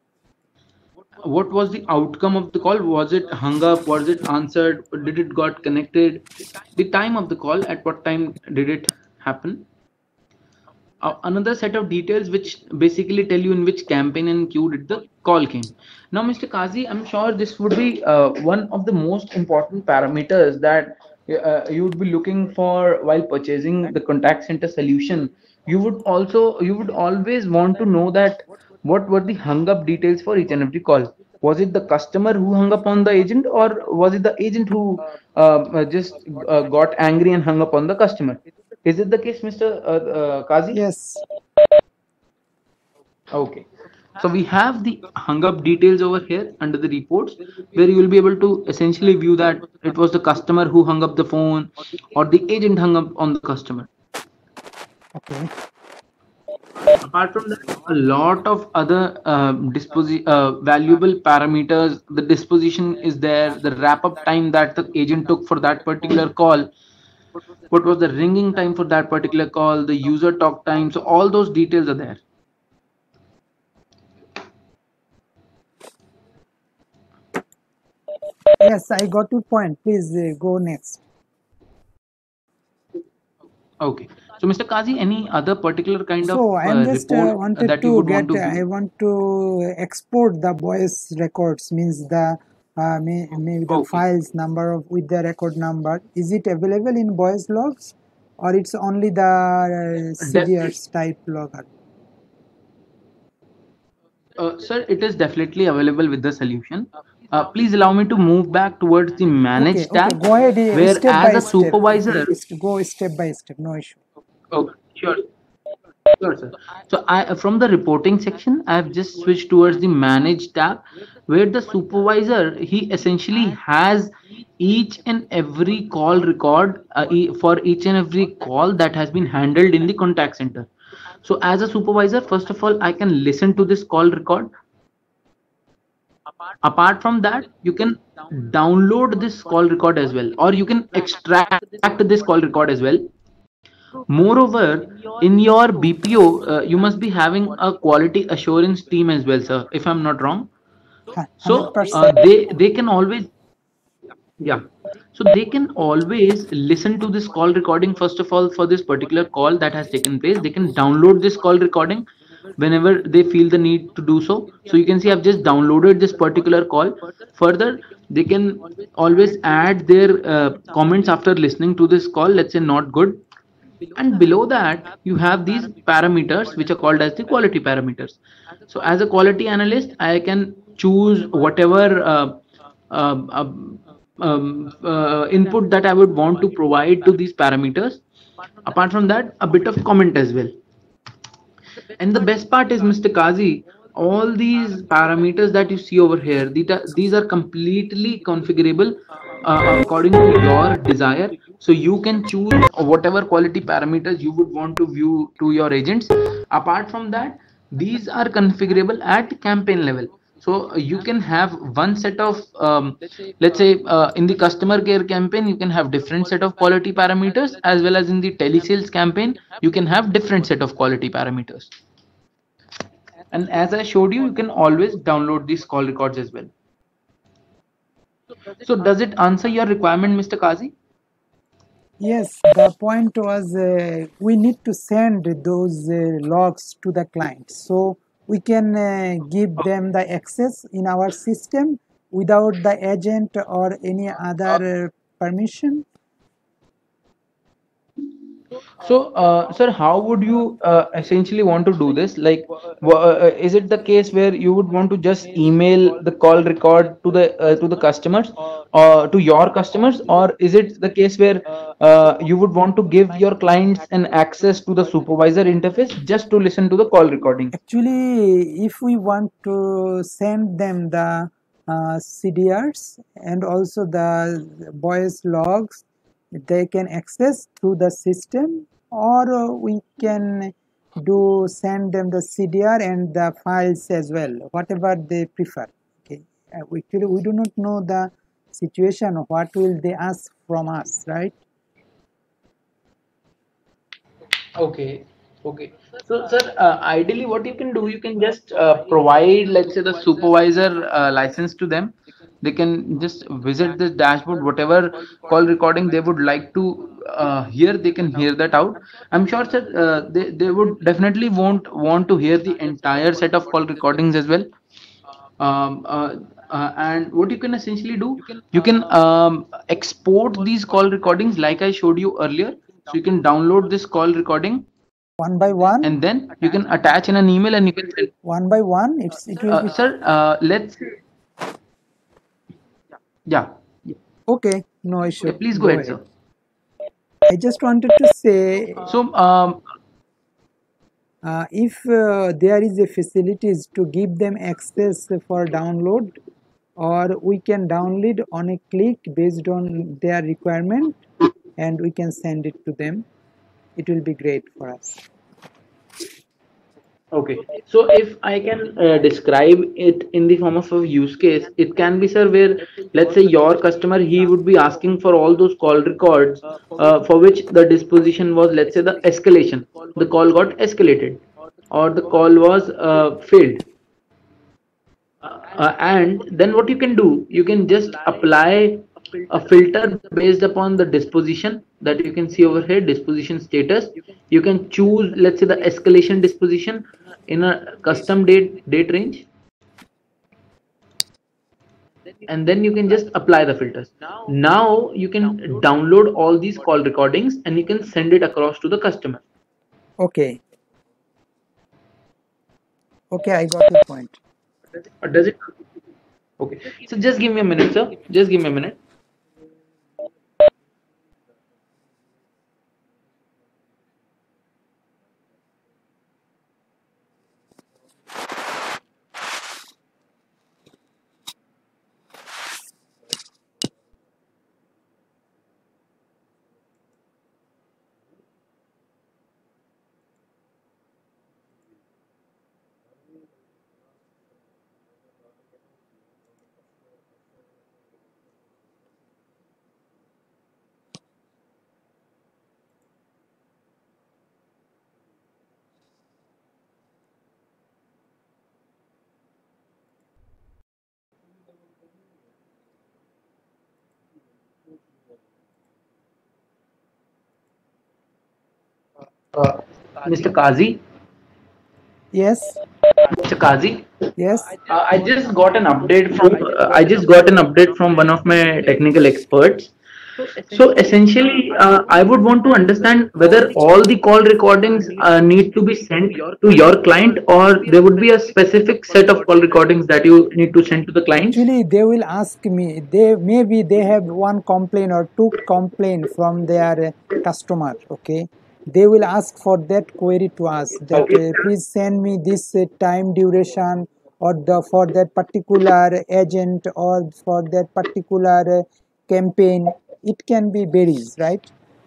what was the outcome of the call, was it hung up, was it answered, did it got connected, the time of the call, at what time did it happen. Uh, another set of details which basically tell you in which campaign and queue did the call came. Now, Mister Kazi, I'm sure this would be uh, one of the most important parameters that uh, you would be looking for while purchasing the contact center solution. You would also you would always want to know that what were the hung up details for each and every call. Was it the customer who hung up on the agent, or was it the agent who uh, just uh, got angry and hung up on the customer? Is it the case, Mister Uh, uh, Kazi? Yes. Okay. So we have the hung up details over here under the reports, where you will be able to essentially view that it was the customer who hung up the phone or the agent hung up on the customer. Okay. Apart from that, a lot of other uh, disposi- uh, valuable parameters. The disposition is there, the wrap up time that the agent took for that particular call, what was the ringing time for that particular call, the user talk time. So all those details are there. Yes, I got your point. Please uh, go next. Okay. So, Mister Kazi, any other particular kind of So I am uh, just uh, report wanted that you to would want get. to I view? want to export the voice records. Means the uh, may, maybe the Okay. files number of with the record number. Is it available in voice logs, or it's only the uh, C D Rs type logger? Uh, sir, it is definitely available with the solution. Uh, please allow me to move back towards the Okay, manage okay. tab, Go ahead. uh, where Step as by a step. Okay, supervisor, Ist- go step by step. No issue. oh, sure, sure, sir. So I, from the reporting section, I have just switched towards the manage tab, where the supervisor, he essentially has each and every call record uh, e- for each and every call that has been handled in the contact center. So as a supervisor, first of all, I can listen to this call record. Apart from that, you can download this call record as well, or you can extract this call record as well. Moreover, in your BPO, uh, you must be having a quality assurance team as well, sir, if I'm not wrong. So uh, one hundred percent. they they can always, yeah, so they can always listen to this call recording. First of all, for this particular call that has taken place, they can download this call recording whenever they feel the need to do so. So you can see I've just downloaded this particular call. Further, they can always add their uh, comments after listening to this call, let's say not good. And below that, you have these parameters which are called as the quality parameters. So as a quality analyst, I can choose whatever uh, um, um, um, uh, input that I would want to provide to these parameters. Apart from that, a bit of comment as well. And the best part is, Mister Kazi, all these parameters that you see over here, these are, these are completely configurable uh, according to your desire. So you can choose whatever quality parameters you would want to view to your agents. Apart from that, these are configurable at campaign level. So uh, you can have one set of, um, let's say, uh, in the customer care campaign, you can have different set of quality parameters, as well as in the telesales campaign, you can have different set of quality parameters. And as I showed you, you can always download these call records as well. So does it answer your requirement, Mister Kazi? Yes, the point was uh, we need to send those uh, logs to the client. So we can uh, give them the access in our system without the agent or any other uh, permission. So, uh, sir, how would you uh, essentially want to do this? Like, wha- uh, uh, is it the case where you would want to just email the call record to the uh, to the customers, or to your customers, or is it the case where uh, you would want to give your clients an access to the supervisor interface just to listen to the call recording? Actually, if we want to send them the uh, C D Rs and also the voice logs, they can access through the system, or uh, we can do send them the C D R and the files as well, whatever they prefer. Okay, uh, we, actually, we do not know the situation, what will they ask from us, right? Okay, okay. So, sir, uh, ideally, what you can do, you can just uh, provide, let's say, the supervisor uh, license to them. They can just visit this dashboard, whatever call recording they would like to uh, hear, they can hear that out. I'm sure, sir, uh, they, they would definitely won't want to hear the entire set of call recordings as well. Um, uh, uh, and what you can essentially do, you can um, export these call recordings like I showed you earlier. So you can download this call recording, One by one, and then you can attach in an email and you can send. one by one, it's it will Uh, be sir, uh, let's, yeah, yeah, okay. No yeah, issue. please go Go ahead, ahead. sir. I just wanted to say, So, um, Uh, if uh, there is a facilities to give them access for download, or we can download on a click based on their requirement, and we can send it to them, it will be great for us. Okay, so if I can uh, describe it in the form of a use case, it can be, sir, where let's say your customer, he would be asking for all those call records uh, for which the disposition was, let's say, the escalation. The call got escalated or the call was uh, failed. Uh, and then what you can do, you can just apply a filter based upon the disposition that you can see over here, disposition status. You can choose, let's say, the escalation disposition in a custom date date range, and then you can just apply the filters. Now you can download all these call recordings and you can send it across to the customer. Okay. Okay, I got your point. Or does it? Okay, so just give me a minute, sir. Just give me a minute. Uh, Mister Kazi, Yes, Mister Kazi, yes. uh, I just got an update from uh, I just got an update from one of my technical experts. So essentially, uh, I would want to understand whether all the call recordings uh, need to be sent to your client, or there would be a specific set of call recordings that you need to send to the clients. Actually, they will ask me. They maybe they have one complaint or two complaint from their uh, customer. Okay, they will ask for that query to us. That Okay. uh, please send me this uh, time duration, or the for that particular agent, or for that particular uh, campaign. It can be varies, right?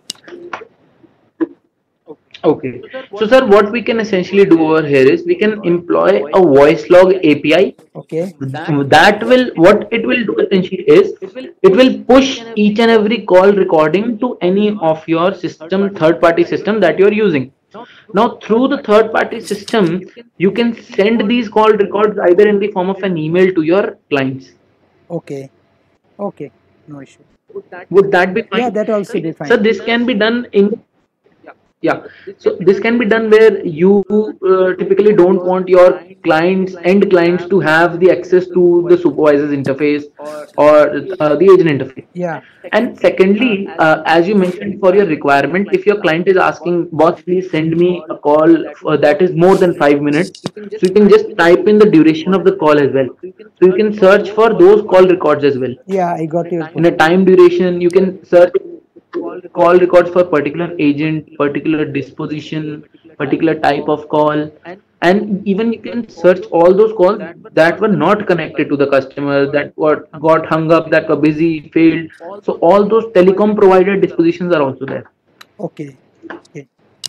Okay. So, sir, what we can essentially do over here is we can employ a voice log A P I. Okay. That will, what it will do essentially is it will push each and every call recording to any of your system, third party system that you're using. Now, through the third party system, you can send these call records either in the form of an email to your clients. Okay. Okay. No issue. Would that be fine? Yeah, that also be fine. So, this can be done in Yeah, so this can be done where you uh, typically don't want your clients, end clients, to have the access to the supervisor's interface or uh, the agent interface. Yeah. And secondly, uh, as you mentioned, for your requirement, if your client is asking, boss, please send me a call for, that is more than five minutes, so you can just type in the duration of the call as well. So you can search for those call records as well. Yeah, I got your In a point. time duration, you can search call records for particular agent, particular disposition, particular type of call, and even you can search all those calls that were not connected to the customer, that were got hung up, that were busy, failed. So all those telecom provider dispositions are also there. Okay. Okay.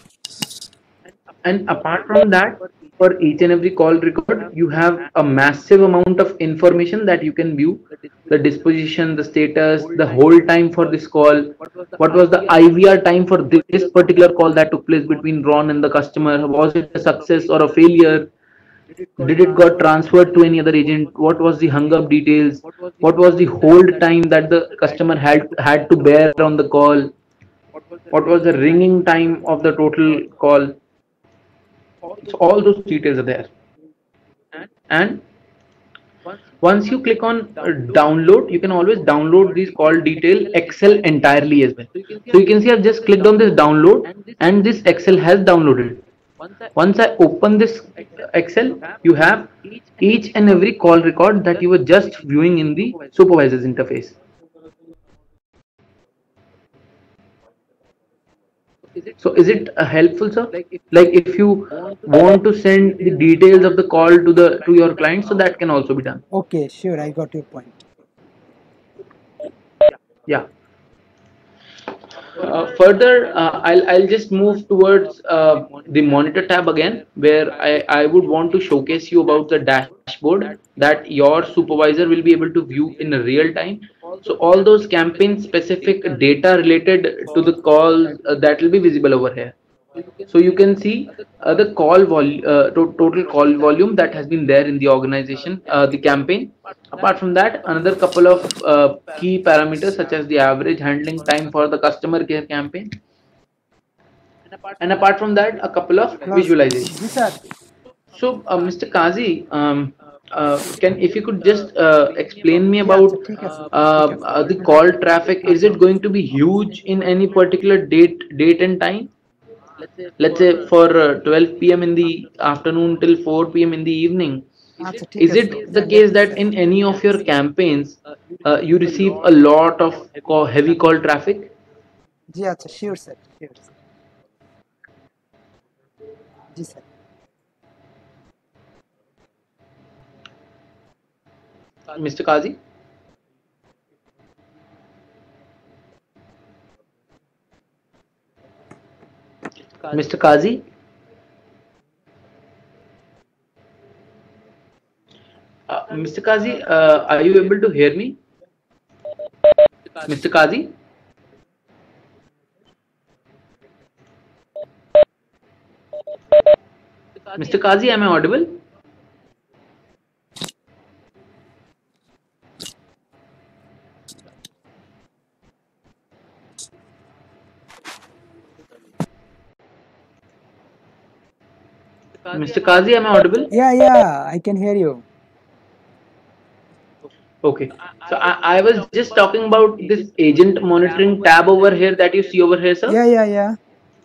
And apart from that, for each and every call record, you have a massive amount of information that you can view: the disposition, the status, the hold time for this call, what was the I V R time for this particular call that took place between Ron and the customer, was it a success or a failure, did it got transferred to any other agent, what was the hung up details, what was the hold time that the customer had had to bear on the call, what was the ringing time of the total call. So all those details are there. And once you click on uh, download, you can always download these call detail Excel entirely as well. So you can see I've just clicked on this download and this Excel has downloaded. Once I open this Excel, you have each and every call record that you were just viewing in the supervisor's interface. So is it uh, helpful, sir? Like if you want to send the details of the call to the to your client, so that can also be done. Okay, sure, I got your point. Yeah. Uh, further, uh, I'll I'll just move towards uh, the monitor tab again, where I I would want to showcase you about the dashboard that your supervisor will be able to view in real time. So all those campaign specific data related to the calls uh, that will be visible over here. So you can see uh, the call vol uh, to total call volume that has been there in the organization, uh, the campaign. Apart from that, another couple of uh, key parameters such as the average handling time for the customer care campaign, and apart from that, a couple of Close. visualization. जी sir. So, uh, Mister Kazi, um, uh, can if you could just uh, explain me Yeah, about আচ্ছা ঠিক আছে uh, uh, the call traffic? Is it going to be huge in any particular date, date and time? Let's say for uh, twelve p m in the afternoon till four p m in the evening. আচ্ছা ঠিক Is আছে it the case that in any of your campaigns uh, you receive a lot of call, heavy call traffic? জি আচ্ছা sure sir sure জি sir Mister Kazi? Mister Kazi? Uh, Mister Kazi, uh, are you able to hear me? Mister Kazi? Mister Kazi, am I audible? Mister Kazi, am I audible? yeah yeah I can hear you. Okay. So I, I was just talking about this agent monitoring tab over here that you see over here, sir. Yeah, yeah, yeah.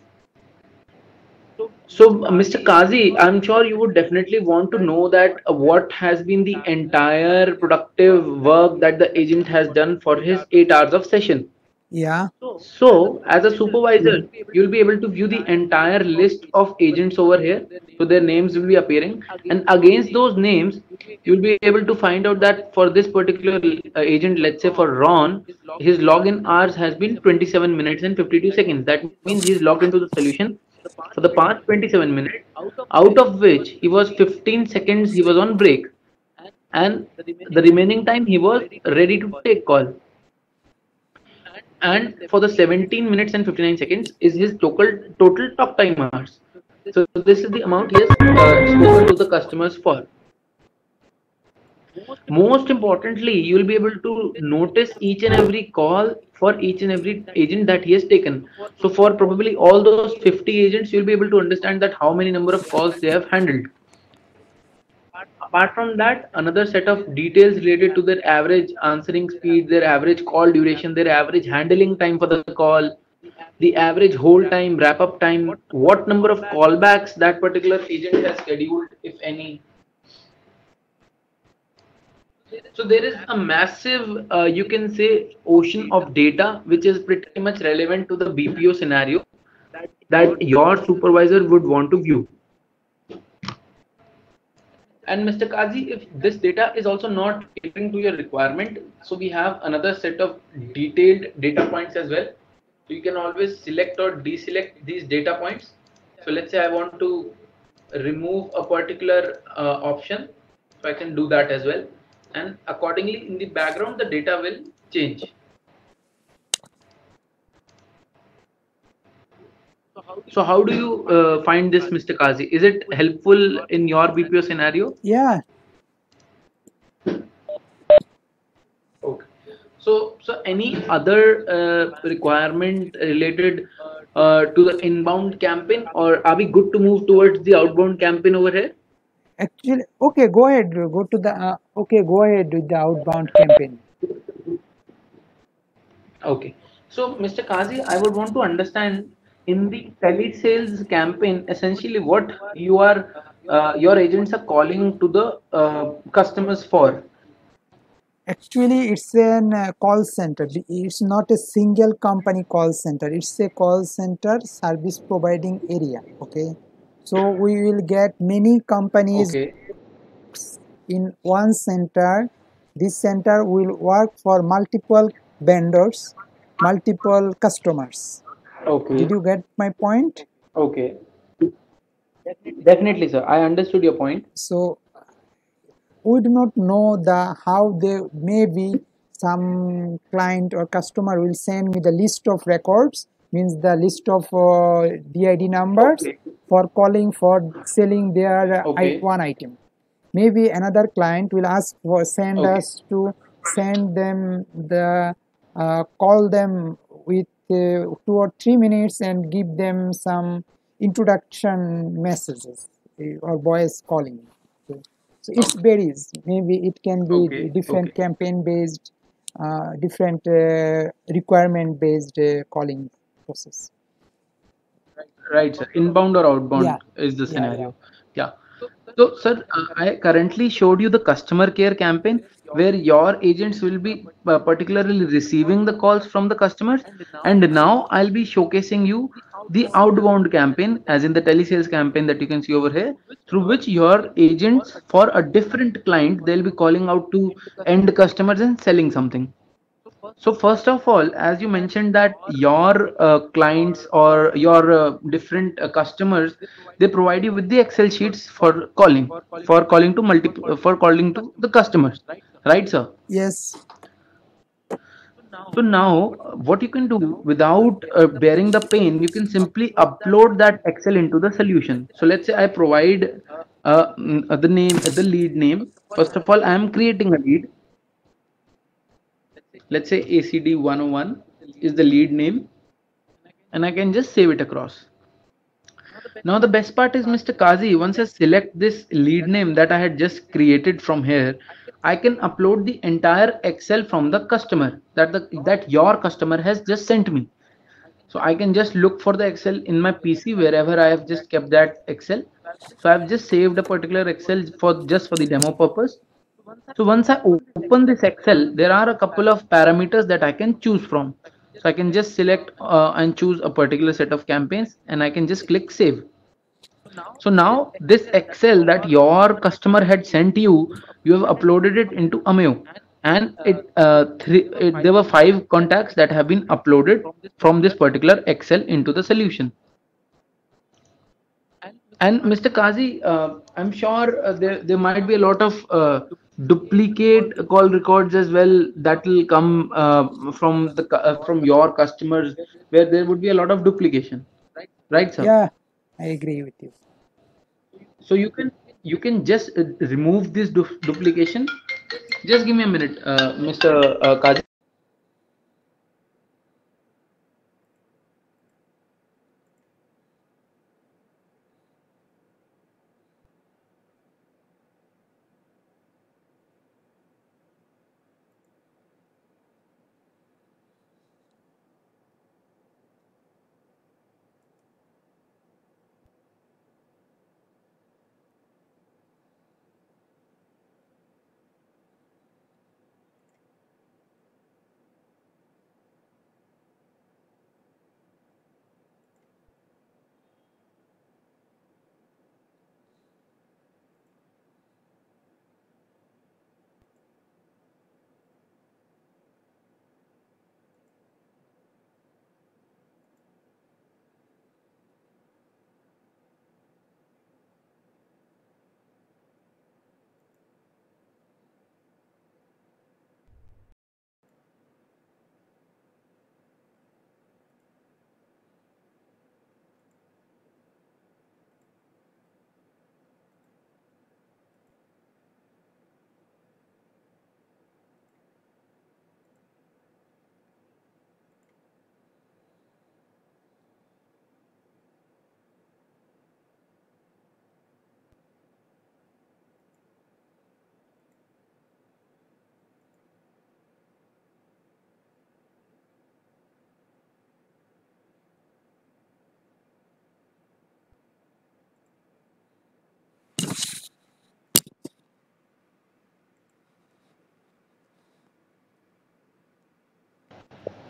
So, uh, Mister Kazi, I'm sure you would definitely want to know that uh, what has been the entire productive work that the agent has done for his eight hours of session. Yeah. So, as a supervisor, you'll be able to view the entire list of agents over here. So, their names will be appearing, and against those names, you'll be able to find out that for this particular uh, agent, let's say for Ron, his login hours has been twenty-seven minutes and fifty-two seconds. That means he's logged into the solution for the past twenty-seven minutes, out of which he was fifteen seconds he was on break, and the remaining time he was ready to take call. And for the seventeen minutes and fifty-nine seconds is his total total talk time hours. So this is the amount he has uh, spoken to the customers for. Most importantly, you will be able to notice each and every call for each and every agent that he has taken. So for probably all those fifty agents, you'll be able to understand that how many number of calls they have handled. Apart from that, another set of details related to their average answering speed, their average call duration, their average handling time for the call, the average hold time, wrap up time, what number of callbacks that particular agent has scheduled, if any. So there is a massive, uh, you can say, ocean of data which is pretty much relevant to the B P O scenario that your supervisor would want to view. And Mister Kazi, if this data is also not catering to your requirement, so we have another set of detailed data points as well. So you can always select or deselect these data points. So let's say I want to remove a particular uh, option, so I can do that as well. And accordingly, in the background, the data will change. So how do you uh, find this, Mister Kazi? Is it helpful in your B P O scenario? Yeah. Okay. So, so any other uh, requirement related uh, to the inbound campaign, or are we good to move towards the outbound campaign over here? Actually, okay, go ahead. Go to the, uh, okay, go ahead with the outbound campaign. Okay. So, Mister Kazi, I would want to understand in the telesales campaign, essentially what you are, uh, your agents are calling to the uh, customers for. Actually, it's an uh, call center. It's not a single company call center. It's a call center service providing area. Okay, so we will get many companies Okay. in one center. This center will work for multiple vendors, multiple customers. Okay. Did you get my point? Okay. Definitely, sir. I understood your point. So we do not know the how they maybe some client or customer will send me the list of records, means the list of uh, D I D numbers Okay. for calling for selling their uh, I- Okay. one item. Maybe another client will ask for send Okay. us to send them the uh, call them with uh, two or three minutes and give them some introduction messages uh, or voice calling. Okay. So it varies. Maybe it can be Okay. different Okay. campaign based, uh, different uh, requirement based uh, calling process. Right, sir. Inbound or Yeah, outbound is the yeah, yeah. scenario. Yeah. So, sir, uh, I currently showed you the customer care campaign where your agents will be uh, particularly receiving the calls from the customers. And now I'll be showcasing you the outbound campaign, as in the telesales campaign that you can see over here, through which your agents for a different client, they'll be calling out to end customers and selling something. So first of all, as you mentioned that your uh, clients or your uh, different uh, customers, they provide you with the Excel sheets for calling, for calling to multiple, for calling to the customers, right, sir? Yes. So now, uh, what you can do without uh, bearing the pain, you can simply upload that Excel into the solution. So let's say I provide uh, mm, uh, the name, uh, the lead name. First of all, I am creating a lead. Let's say A C D one oh one is the lead name, and I can just save it across. Now the best part is Mister Kazi, once I select this lead name that I had just created from here, I can upload the entire Excel from the customer that the that your customer has just sent me. So I can just look for the Excel in my P C wherever I have just kept that Excel. So I've just saved a particular Excel for just for the demo purpose. So once I open this Excel, there are a couple of parameters that I can choose from. So I can just select uh, and choose a particular set of campaigns and I can just click save. So now this Excel that your customer had sent you, you have uploaded it into Ameo, and it, uh, three, it there were five contacts that have been uploaded from this particular Excel into the solution. And Mister Kazi, uh, I'm sure uh, there there might be a lot of uh, duplicate call records as well that will come uh, from the cu- uh, from your customers, where there would be a lot of duplication, right, sir? Yeah, I agree with you. So you can you can just uh, remove this du duplication. Just give me a minute, uh, Mister Uh, Kazi.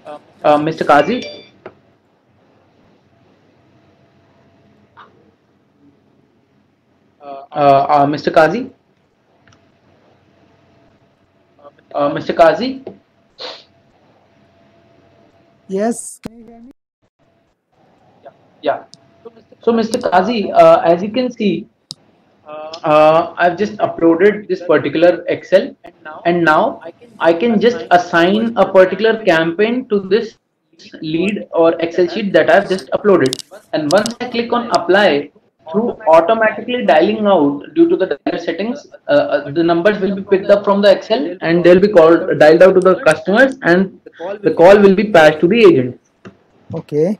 Uh, Mister Kazi? Uh, uh, Mister Kazi? Uh, Mister Kazi? Yes, can you hear me? Yeah. So, Mister Kazi, uh, as you can see, uh, I've just uploaded this particular Excel, and now I can just assign a particular campaign to this lead or Excel sheet that I've just uploaded. And once I click on apply, through automatically dialing out due to the dialer settings, uh, uh, the numbers will be picked up from the Excel and they'll be called dialed out to the customers, and the call will be passed to the agent. Okay.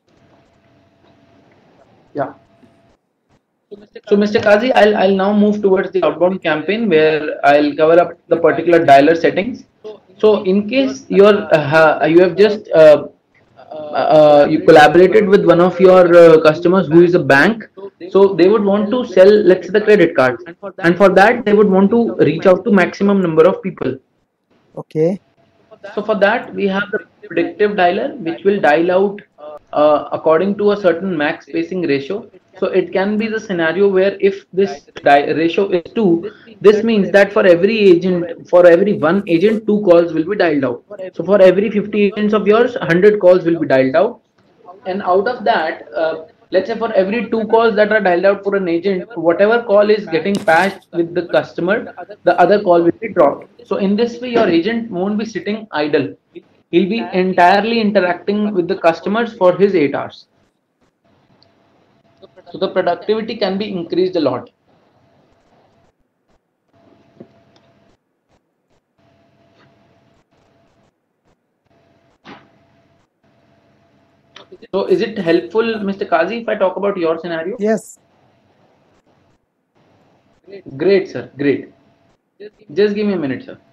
Yeah. So, Mister Kazi, I'll, I'll now move towards the outbound campaign where I'll cover up the particular dialer settings. So, in case you're uh, you have just uh, uh, you collaborated with one of your uh, customers who is a bank, so they would want to sell, let's say, the credit cards, and for that they would want to reach out to maximum number of people. Okay. So for that, we have the predictive dialer, which will dial out uh, according to a certain max spacing ratio. So it can be the scenario where if this ratio is two, this means that for every agent, for every one agent, two calls will be dialed out. So for every fifty agents of yours, one hundred calls will be dialed out, and out of that, uh, let's say for every two calls that are dialed out for an agent, whatever call is getting patched with the customer, the other call will be dropped. So in this way, your agent won't be sitting idle. He'll be entirely interacting with the customers for his eight hours. So the productivity can be increased a lot. So is it helpful, Mister Kazi, if I talk about your scenario? Yes. Great, sir. Great. Just give me a minute, sir.